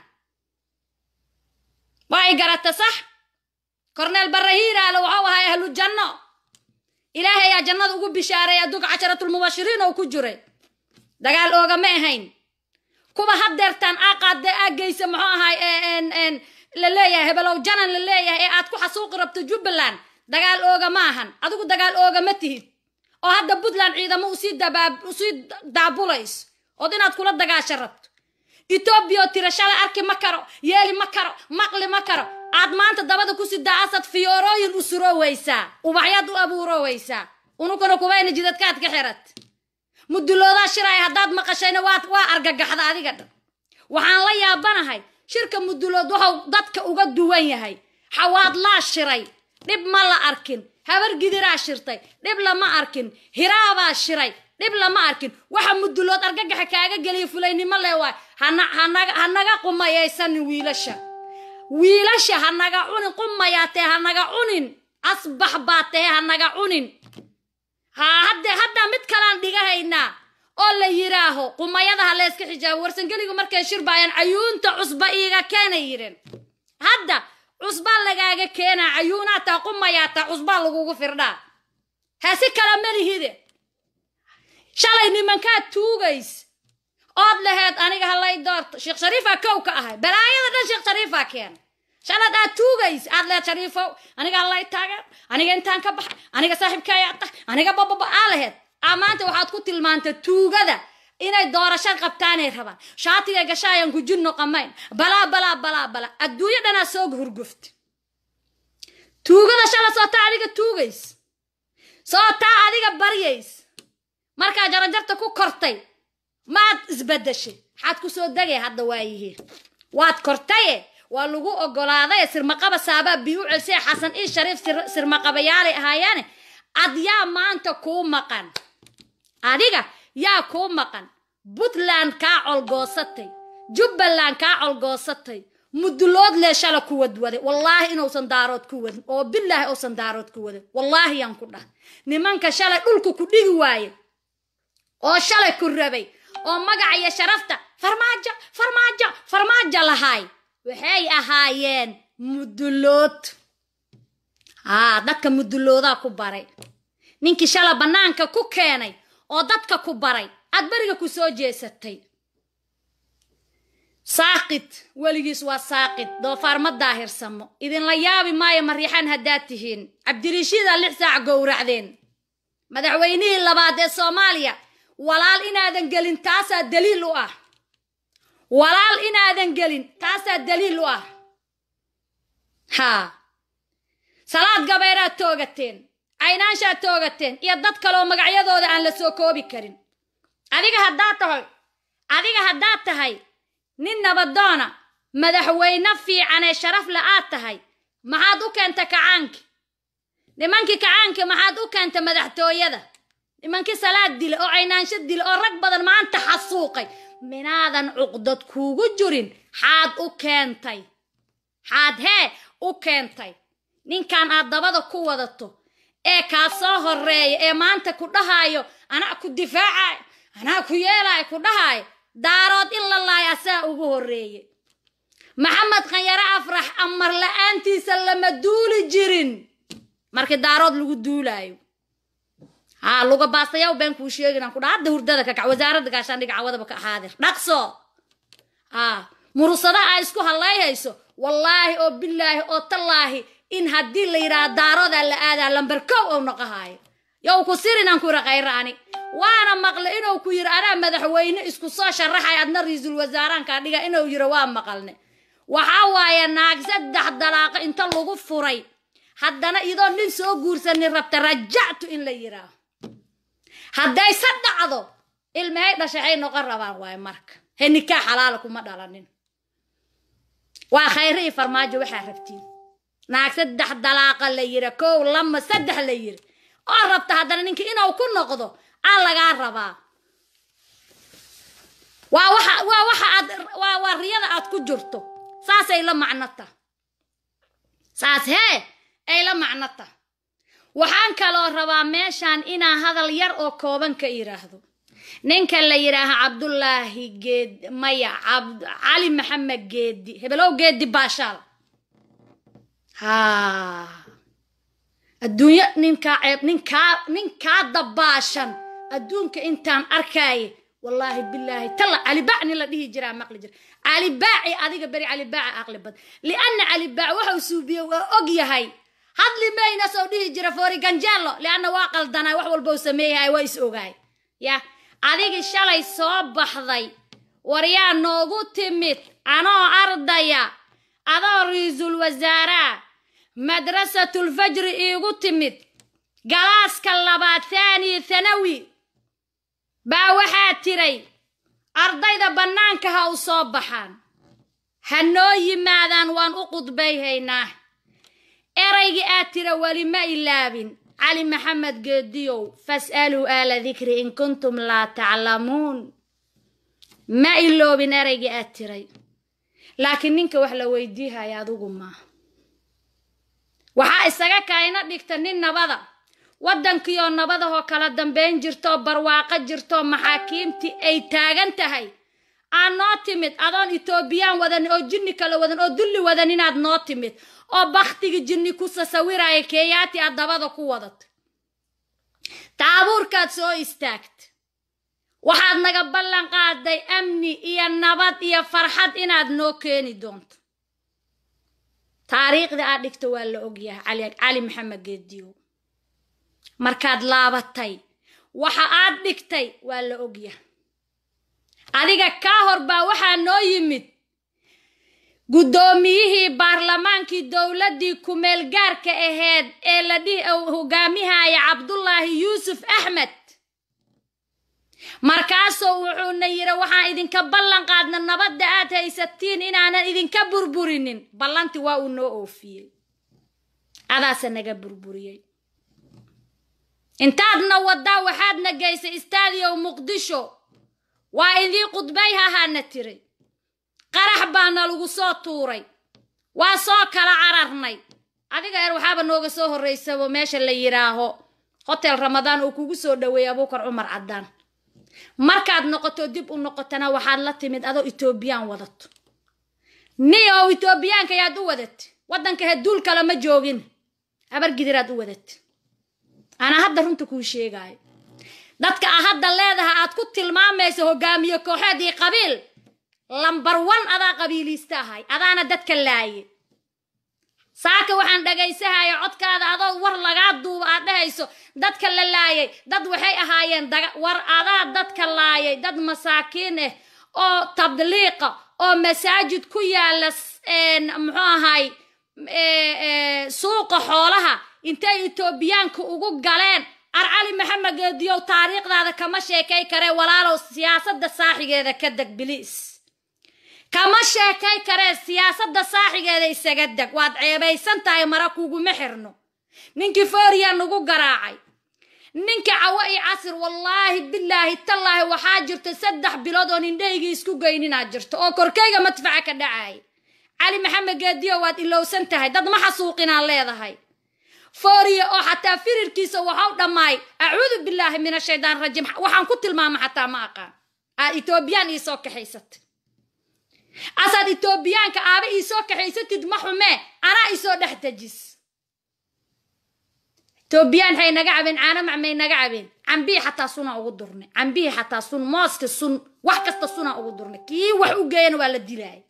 way garata sax korneel barahira la waxa ahay ahlu janno ilaahay ya jannada ugu bishaareeya duq 10 mubashiriin oo ku jiray dagaal ooga ma ahayn kuba hadeertan aqaade ageysa muxuu ahay la leeyahay hebalow janan la leeyahay aad ku xasuuq rabto Jubbaland dagaal ooga ma ahan adigu dagaal ooga ma tihid oo hadda Puntland ciidamo u sii daabulays oo inaad kula dagaasho rabto Ethiopia tirashada arki ma karo yeeli ma karo maqli ma karo aad maanta dabada ku sii daasad fiyorooyin u suro weysa ubaxyad u abuuro weysa unukana kubayna jidadkaad ka xirat mudulooda shiray hadaad maqashayna waa argagaxda adiga dhan waxaan la yaabanahay shirka mudulood waxa dadka uga duwan yahay xawaad la shiray dib ma la arkin habar gidiraa shirtay dib lama arkin hiraaba shiray dib lama arkin waxa mudulood argagaxa kaaga galiyo fulaynimo leewaay hanaga qumayaysan wiilasha hanaga cunin qumayaatee hanaga cunin asbax baatee hanaga cunin hadda mid kalaan dhigahaynaa oo la yiraaho qumayadaha la iska xijaab warsan galigu markay shirbaayaan ayuunta cusba iiga keenay yireen hadda cusba lagaaga keena ayuunata qumayata cusba lagugu firdhaa hasi kala malihide shalay nimanka tuugays ood lahayd aniga halay doorto Sheekh Shariifa kowka ahay balaayada dhan Sheekh Shariifa keen shalad aad tuugays aad la Shariifo aniga halay taagan aniga intaan ka bax aniga saaxiibkay aad aniga baba aalaheed amaanta waxaad ku tilmaantay tuugada inay doorasho qabtaan ay rabaan shaatiga gashaayan ku jinno qamayn bala adduunya dhana soo hurguft tuugada shala soo taa adiga tuugays soo taa adiga baryays marka jarajarta ku kortay maad isbadashay xad ku soo dagay hadda waayihiin waad kortay waa lagu ogolaaday sirmaqaba saaba biyu celsay xasan ii shariif sirmaqabayaali ahaayeen adyaa maanta ku maqan adiga yaa ku maqan Puntland ka colgoosatay Jubbaland ka colgoosatay mudulood leeshala ku wadwade wallahi inuusan daarood ku wadin oo billahi uusan daarood ku wadin wallahi yan ku dhah nimanka shalay dhulku ku dhigi waaye oo shalay ku rabay oo magac iyo sharafta farmaajo lahaay waxay ahaayeen mudulood dadka mudulooda ku baray ninki shala banaanka ku keenay oo dadka ku baray aad bariga ku soo jeesatay saaqid waligiis waa saaqid doo farma daahirsamo idin la yaabi maayo mariixan hadaad tihiin Cabdirashiid 6 saac gowracdeen madaxweynihii labaad ee Soomaaliya walaal inaadan gelin taasa daliil u ah walaal inaadan gelin taasa daliil u ah salaad gabayraad toogateen aynaanshaad toogateen iyo dad kale oo magacyadooda aan la soo koobi karin adiga haddaad tahay nin nabadoona madaxweyne fiican ee sharaf la aad tahay maxaad u keenta kacaanki nimankii kacaanki maxaad u keenta madaxtooyada nimankii salaad dile oo aynaansho dile oo rag badan maanta xasuuqay minaadan cuqdad kuugu jirin xaad u keentay ninkan aad dabada ku wadato ee kaa soo horeeya ee maanta ku dhahayo anaa ku difaacay anaa ku yeelay ku dhahay daarood in la laaya asaa ugu horeeye maxamed khanyare afrax amar la'aantiisa lama duuli jirin markii daarood lagu duulaayo luga baastayaw been kuu sheeginaan ku dhaha hadda hurdada ka kac wasaaradda gaashaandhiga cawadaba ka ahaadir dhaqso murusada ay isku hallayhayso wallaahi oo billaahi oo tallaahi in haddii la yidhaha daaroodaa la aadaa lambar kow ou noqohaayo yow ku sirinaan ku yidha khayraani waana maqle inuu ku yidhi anaa madaxweyne isku soo sharaxay adna ra-iisul wasaaraankaa dhiga inuu yidhi waa maqalne waxaa waaye naag 3 dalaaqo inta lagu furay haddana idoo nin soo guursanin rabta rajactu in la yidhaaho hadday sa dhacdo ilmahay dhashaxay noqon rabaan waaye marka he nikaa xalaala kuma dhalanin waa khayri iyo farmaajo waxaa rabtiin naag 3 dalaaqa la yidhi 1 2 3 la yidhi oo rabta haddana ninka inuu ku noqdo aan lagaa rabaa waa riyada aad ku jirto saasay la macnata saas hee ay la macnata waxaan kaloo rabaa meeshaan inaan hadal yar oo kooban ka yiraahdo ninka la yiraaha Cabdullaahi Geed maya Cali Maxamed Geedi hebelow Geedi baashaal adduunya ninka dabaashan adduunka intaan arkay wallahi billahi tala Ali Bacni la dhihi jiraa maqli jir Ali Baaci adiga bari Ali Baaci aqli bad lianna Ali Baaci wuxuu suubiyo waa og yahay hadli mayna soo dhihi jira foori ganjaalo lianna waa qaldanay wax walba uu sameeyay waa is ogaay ya adiga shalay soo baxday waryaa noogu timid anoo ardaya adoo ra'iisul wasaara madrasatul fajr iigu timid galaaska labaad thani thanawi baa waxaa tiray ardayda bannaanka ha u soo baxaan hanoo yimaadaan waan u qudbayhaynaa eraygii aad tira wali ma ilaabin علي محمد قديو فاسألوا آل ذكر إن كنتم لا تعلمون ما إلو بناري أتري لكن نينك وحلا ويديها يا ذوق ما وحا إساقا كاينات ديكتنين نبضا ودن كيو نبضا هو كلا دنبين جرتو برواقة جرتو محاكيمتي أي تاغن تهي aan noo timid adoon Itoobiyaan wadan oo jinni kala wadan oo dulli wadan inaad noo timid oo bakhtiga jinni ku sawiraya keeyaati aad dabada ku wadat taabuurkaad soo istaagt waxaad naga ballan qaaday amni iyo nabad iyo farxad inaad noo keeni doonto taariikhda aad dhigto waa la ogyahay cali maxamed geediyo markaad laabatay waxa aad dhigtay waa la ogyahay adiga ka hor baa waxa noo yimid gudoomiyihii baarlamaankii dawladii ku meel gaarka aheed ee la hogaamiyay Cabdullaahi Yuusuf Axmed markaasoo wuxuuna yiri waxaan idinka ballan qaadna nabadda aad haysatiin inaanan idinka burburinin ballanti waa uu noo oofiyay adaas naga burburiyay intaadna wadaa waxaadna geysay istaadiyo Muqdisho waa idii qudbayha haana tiray qarax baana lagu soo tuuray waa soo kala cararnay adiga waxaaba nooga soo horeysay meesha la yiraaho hotel Ramadan oo kugu soo dhaweeyay Abuukar Umar Cadaan markaad noqoto dib u noqotana waxaad la timid adoo Itoobiyaan wadato niyo Itoobiyaanka yaad u wadat wadanka haduul kala ma joogin abar gidiraad u wadat ana hadda runta ku sheegay dadka hadda leedahay aad ku tilmaamayso hogaamiye kooxadii qabiil lambar 1 ada qabiilistahay adaana dadka laayay saaka waxaan dhagaysahay codkaada adoo war laga duuba aad dhahayso dadka la laayay dad waxay ahaayeen war adaa dadka laayay dad masaakiin ah oo tabliiqa oo masaajid ku yaala muxuu ahay suuqa xoolaha intay Itoobiyaanka ugu galeen Cali Maxamed Geediyo taariikhdaada kama sheekay kare walaalo siyaasadda saaxigeeda ka dag bilis kama sheekay kare siyaasadda saaxigeeda isaga dag waad ceebaysan tahay mara kugu ma xirno ninki fooriya nagu garaacay ninka cawai casir wallahi billahi tallahi waxa jirta 3 bilood oo indhaygi isku geynina jirto oo korkayga madfaca ka dhacay Cali Maxamed Geediyo waad ilowsan tahay dad ma xasuuqina leedahay فوري أو حتى فرير كيسو وحاو دماي أعوذ بالله من الشيطان الرجيم وحان كتل ماما حتى ما أقان إتوبيان إيسوك حيست أساد إتوبيان كآبي إيسوك حيست دمحو ما أنا إيسو دحتجيس توبيان هاي نقعبين أنا مع مين نقعبين عم بيه حتى صنع وقدرني عم بيه حتى صن ماسك الصن وحكست الصنع وقدرني كي وحو جاين ولا ديلاي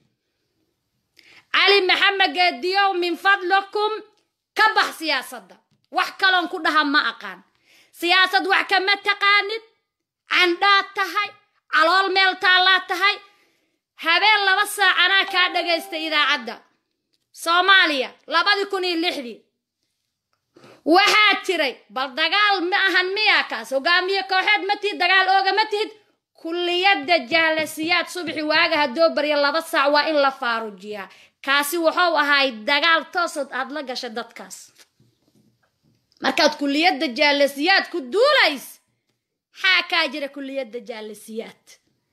علي محمد قديو من فضلكم كبح سياسة ده وحكلون كلها ما أقان سياسة وحكمة تقاند عندها تهاي على الميل تالات تهاي هبين لبسا أنا كاد جست إذا عدى صوماليا لابد يكون اللحدي waxaa tiray bal dagaal ma ahan miyaakaas hogaamiye kooxeed ma tiid dagaal ooga ma tiid kulliyadda jaalasiyaad subaxi waaga haddoo barya 2 saac waa in la faarujiyaa kaasi wuxuu ahay dagaal toosad aad la gashay dadkaas markaad kulliyadda jaalasiyaad ku duulays xaa jira kulliyadda jaalasiyaad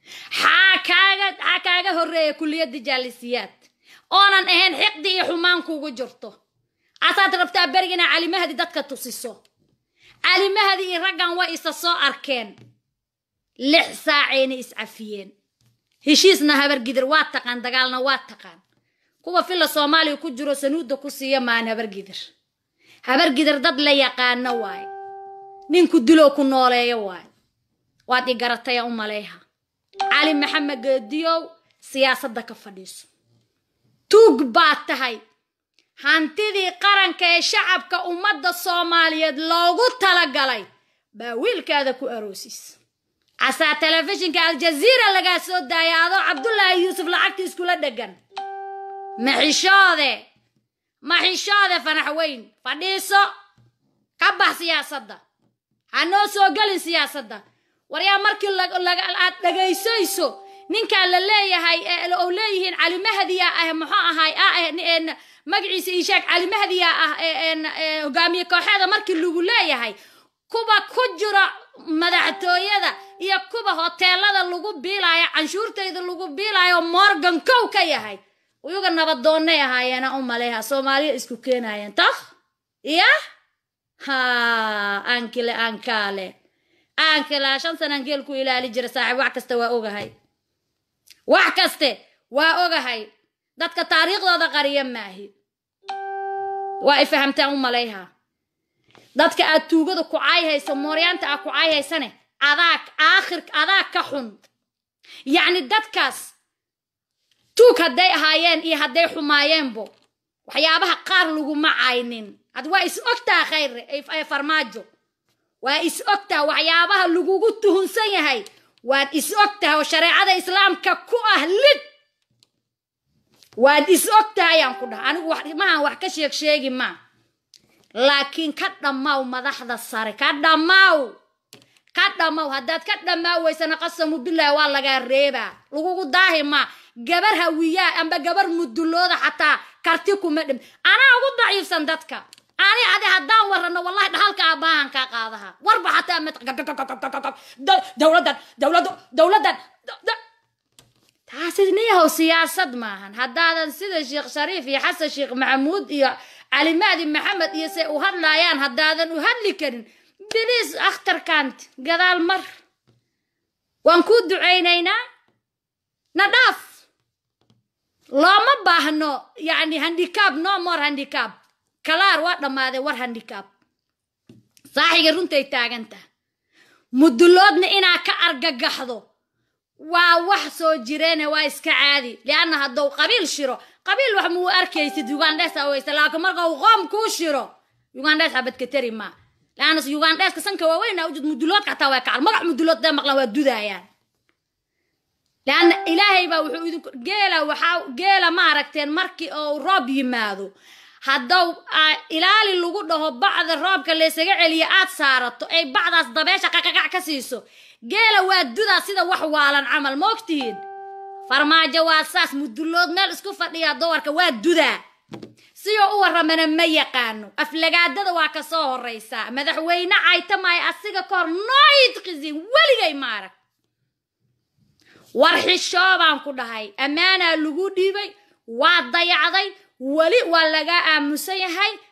xaa kaaga horeeya kulliyadda jaalasiyaad oonan ahayn xiqdi iyo xumaan kuugu jirto أصاد رفتا برجنا علي مهدي دتك تصيصو علي مهدي رجعن وإستصو أركان لحسا عيني إسعفيين هشيسنا هبر جدر واتقان دقالنا واتقان كوبا في الصومالي وكجرو سنود كوسية معنا هبر جدر ضد لا يقان نواي نين كدلو كنولي يواي واتي قرطة يا أم عليها علي محمد ديو سياسة دك فديس توق باتهاي hantidii qaranka ee shacabka ummadda Soomaaliyeed loogu talagalay baa wiilkaada ku aroosis asa telefishinka Al Jazeera laga soo daayaado Cabdullaahi Yuusuf lacagtiis kula dhagan maxishaade fanaxweyn fadhiiso ka bax siyaasadda hanoo soo galin siyaasadda waryaa markii aad dhageysayso ninka la leeyahay oo leeyihiin Cali Mahdi ah muxuu ahay magaciisa ishaag Cali Mahdi hogaamiye kooxda markii lagu leeyahay kuba ku jira madaxtooyada iyo kuba hoteelada lagu biilaayo canshuurteeda lagu biilaayo Morgan kow ka yahay uyaga nabadoonay ahaayeen oo maleeha Soomaaliya isku keenayeen tax iya ha ankale 5 sano geel ku ilaali jira saaxiib wax kasta waa ogahay dadka taariikhdooda qariya maahi waa fahamtaan u maleeha dadka aad tuugada ku caayhayso mooryaanta aad ku caayhaysane adaa ka xun yani dadkaas tuug hadday ahaayeen iyo hadday xumaayeenbo waxyaabaha qaar lagu macaynin had waa is ogtaa khayr ay farmaajo waa is ogtaa waxyaabaha lagugu tuhunsan yahay waad is ogtaa oo shariicada islaamka ku ahlid waad is ogtaa ayaan ku dhahay anigu wax ka sheegi ma laakiin ka dhamaaw madaxda sare ka dhamaaw haddaad ka dhamaaw weysana qasamu billaah waa laga reebaa lagugu daahima gabar hawiya amba gabar mudulooda xataa karti kuma dhim anaa ugu daciifsan dadka ani adi haddaan warano wallahi dhahalka abaan ka qaadaha warba xataa dawladan taasiniyo siyaasad maahan haddaadan sida Sheekh Shariif iyo Xasan Sheekh Maxamuud iyo Cali Mahdi Maxamed iyo say u hadlayaan haddaadan u hadli karin bilis akhtar kant gadaal mar waan ku duceynaynaa nadaaf looma baahno yani handicap no more handicap kalaar waa dhamaaday war handicap saaxiga runtay taaganta muduloodna inaa ka argagaxdo waa wax soo jireen waa iska caadi liana hadduu qabiil shiro qabiil wax muu arkaysid Uganda saawaysa laakiin marka uu qoom ku shiro Uganda xabad ka tari ma laana Uganda ka sanka waaweyn awjud muduloodka taa waa kacal magac mudulood da maqlan waa dudaayaan laana ilaahay baa wuxuu idin geela ma aragteen markii oo roob yimaado hadduu ilaali lagu dhaho bacda roobka la isaga celiyo aad saarato ay bacdaas dabeesha qaqac ka siiso geela waa dudaa sida wax waalan camal moogtiin farmaajo waa saas mudulood meel isku fadhiya doorka waa dudaa siyo u waramana ma yaqaano aflagaadada waa ka soo horeysa madaxweyne aytamay asiga kor nooyd qizin waligay maarag war xishoobaan ku dhahay amaana lagu dhiibay waa dayacday wali waa laga aamusan yahay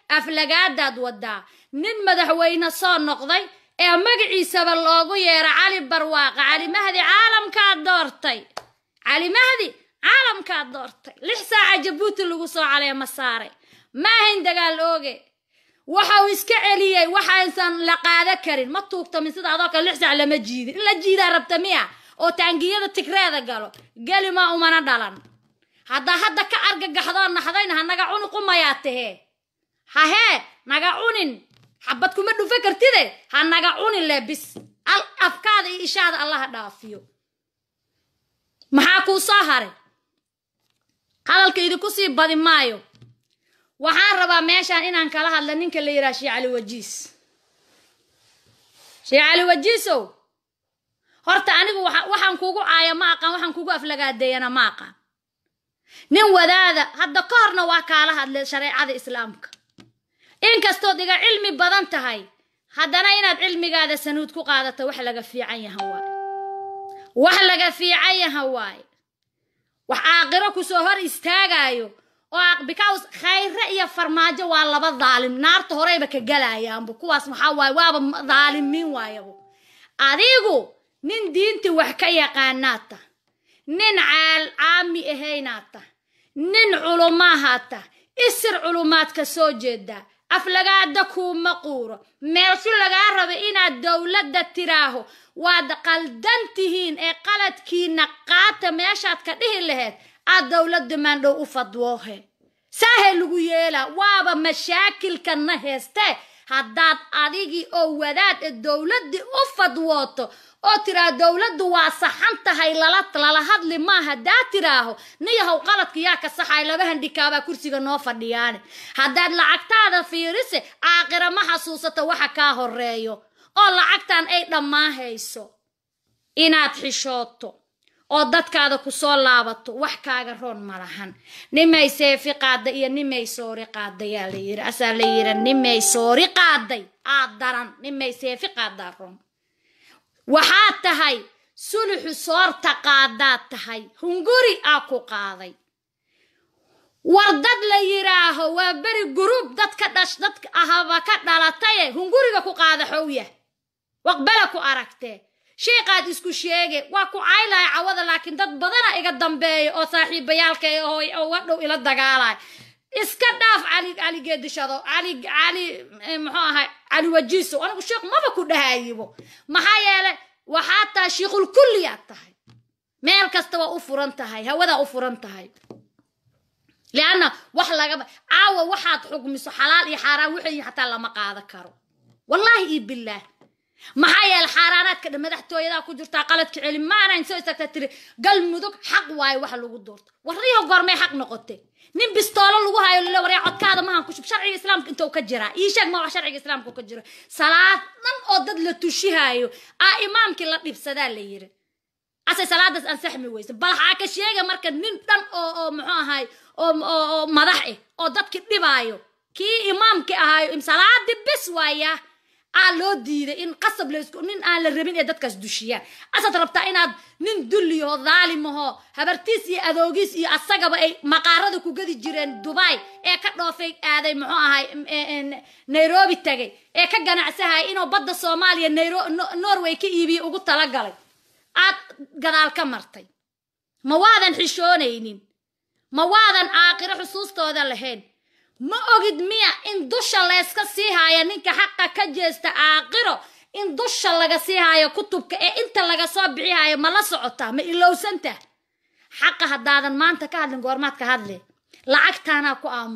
aflagaadaad wadaa nin madaxweyne soo noqday ee magaciisaba loogu yeero cali barwaaqo cali mahdi caalamkaad doortay cali mahdi caalamkaad doortay 6 saac Jabuuti lagu soo caleema saaray ma ahayn dagaal ooge waxa uu iska celiyay waxa aysan la qaada karin ma tuugta min sida adoo kale 6 saac lama jiidin la jiida rabta miya oo taangiyada tigreeda galo gali ma umana dhalan hadda ka argagaxdo naxdayna naga cuni qumayaatee ha naga cunin xabad kuma dhufa kartide ha naga cunin lebis al afkaada iyo ishaada Allah dhaafiyo maxaa ku soo haray hadalkaydu ku sii badi maayo waxaan rabaa meeshaan inaan kala hadla ninka la yiraahdo Sheikh Ali Wajiis Sheikh Ali Wajiisow horta anigu waxaan kuugu caaya ma aqaan waxaan kuugu aflagaadeeyana ma aqaan nin wadaada hadda ka horna waa kala hadlay shariicada islaamka in kasto diga cilmi badan tahay haddana inaad cilmigaada sanuud ku qaadato wax laga fiican yahay wax aakhiro ku soo hor istaagayo oo because khayr iyo farmaajo waa laba daalim naarta horeyba ka galayaan kuwaas waxa waaba daalimiin waayabo adigu nin diinti wax ka yaqaanaata nin caami ahaynaata nin culumahaata isir culumaadka soo jeeda aflagaada ku maquuro meeshu laga rabo inaad dawladda tiraaho waad qaldantihiin ee qaladkiina qaata meeshaad ka dhihi lahayd aad dawladda maandhow u fadwoohe sahel lagu yeela waaba mashaakilkana heeste haddaad adigi oo wadaad dawladdi u fadwooto oo tiraa dawladdu waa saxan tahay lala hadli ma hadaa tiraaho niyahow qaladka yaa ka saxay laba handikaaba kursiga noo fadhiyaan haddaad lacagtaada fiirise aakhira ma xasuusato waxa ka horeeyo oo lacagtan ay dhamaahayso inaad xishooto oo dadkaada ku soo laabato wax kaaga roon malahan nimay seefi qaada iyo nimay soori qaada yaa la yiri asaa la yiri nimay soori qaaday daran nimay seefi qaada roon waxaa tahay sulxu soorta qaadaad tahay hunguri ku qaaday wardad la yiraaho waa bari group dadka ahaba ka dhalatay hunguriga ku qaada xooya waqbala ku aragtee sheeqaad isku sheege waa ku caylay cawada laakiin dad badana iga dambeeyo oo saaxiibayaalka oo wadhow ila dagaalay iska dhaaf ali geedishado ali muxuu ahay Ali Wajiiso anigu sheekh maba ku dhahayibo maxaa yeelay waxaa taa sheekhul kulliyad tahay meel kasta waa u furan tahay hawada u furan tahay laana wax laga caawa waxaad xukmiso xalaal iyo xaraam wixii xataa lama qaada karo wallahi billah maxaa yeelay xaaraanaadka madaxtooyada ku jirta qaladka cilmi maana soo istagta tiri galmudug xaq waay wax lagu doorto wariyo goormay xaq noqotay nin bistoolo lagu hayo la wareey codkaada ma han ku shub sharciga islaamka inta uu ka jira ii sheeg ma wax sharciga islaamka ka jira salaad dhan oo dad la tushihayo imaamkii la dhibsadaa la yiri asay salaadas aan saxmi weysa bal waxa ka sheega marka nin dhan oo muxuu ahay oo madax oo dadkii dhibaayo kii imaamkii ahayo salaadi bis waaya loo diiday in qasab la isku nin aan la rabin ee dadkaas dushiyaan asad rabtaa inaad nin dulliyo daalimaho habartiis iyo adoogiis iyo asagaba ay maqaarada ku gadi jireen Dubai ee ka dhoofay aaday muxuu ahay Nairobi tagay ee ka ganacsahay inuu badda Soomaaliya Norway ka iibiyo ugu tala galay aad gadaal ka martay ma waadan xishoonaynin ma waadan aakhiro xusuustooda lahayn ma ogid miya in dusha la iska sii haayo ninka xaqa ka jeesta aakhiro in dusha laga sii haayo kutubka ee inta laga soo bixiyo ma la socota ma ilowsanta xaqa hadaadan maanta ka hadlin goormaad ka hadle lacagtaan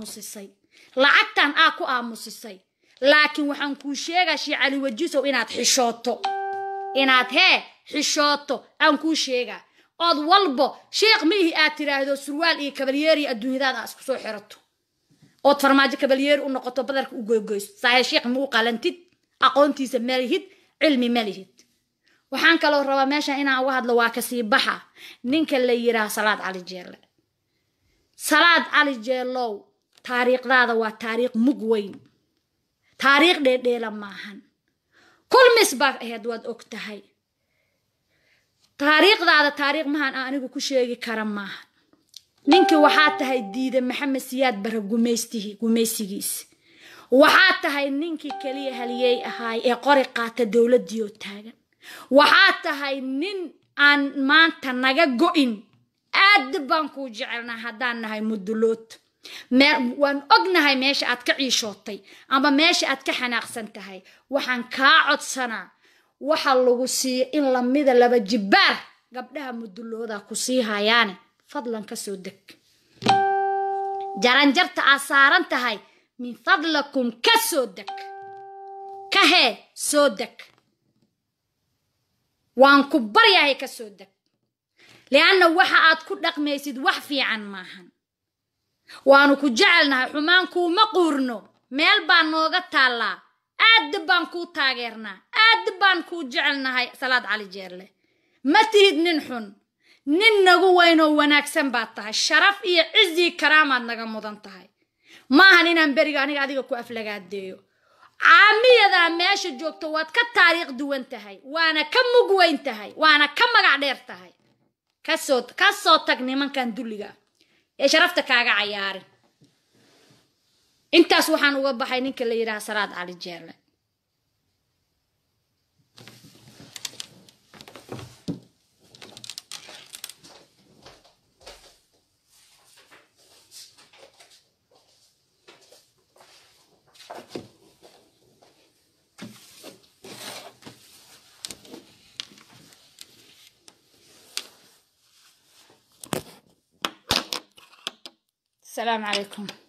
ku aamusisay laakiin waxaan ku sheegaa Sheikh Ali Wajiiso inaad xishooto aan ku sheegaa od walbo sheekh mihi aad tiraahdo surwaal iyo kabalyeeri adduunyada isku soo xirato oo farmaajo kabalyeer u noqoto badarka u goygoyso sahay sheekh mu qalantid aqoontiisa malihid cilmi malihid waxaan kaloo rabaa meesha inaan uga hadlo waa ka sii baxa ninka la yiraahdo Salaad Ali Jeelow taariikhdaada waa taariikh mug weyn taariikh dheedheela maahan kul misbaa ahayd waad og tahay taariikhdaada taariikh mahan anigu ku sheegi kara maahan ninka waxaa tahay diiday Maxamed Siyaad Barre gumaysigiis waxaad tahay ninkii keliya haliyey ahaay ee qori qaata dowladii oo taagan waxaad tahay nin aan maanta naga go'in aad baan kuu jecelnahay haddaan nahay mudulood waan ognahay meesha aad ka ciishootay ama meesha aad ka xanaaqsan tahay waxaan kaa codsanaa waxa lagu siiyo in lamida laba jibaar gabdhaha mudulooda ku sii hayaane fadlan ka soo deg jaranjarta aad saaran tahay min fadlakum ka soo deg kahee soo deg waan ku baryahay ka soo deg lianna waxa aad ku dhaqmaysid wax fiican maahan waanu ku jecelnahay xumaan kuuma quurno meel baan nooga taallaa aad baan kuu taageernaa aad baan kuu jecelnahay Salaad Cali Jeerle ma tihid nin xun nin nagu weynoo wanaagsan baad tahay sharaf iyo cizi karaamaad naga mudan tahay maahan inaan beriga aniga adiga ku aflagaadeeyo caamiyada meesha joogto waad ka taariikh duwan tahay waana ka mug weyn tahay waana ka magac dheer tahay ka soo tag nimankan dulliga ee sharafta kaaga cayaarin intaas waxaan uga baxay ninka la yiraahdo Salaad Cali Jeerle السلام عليكم.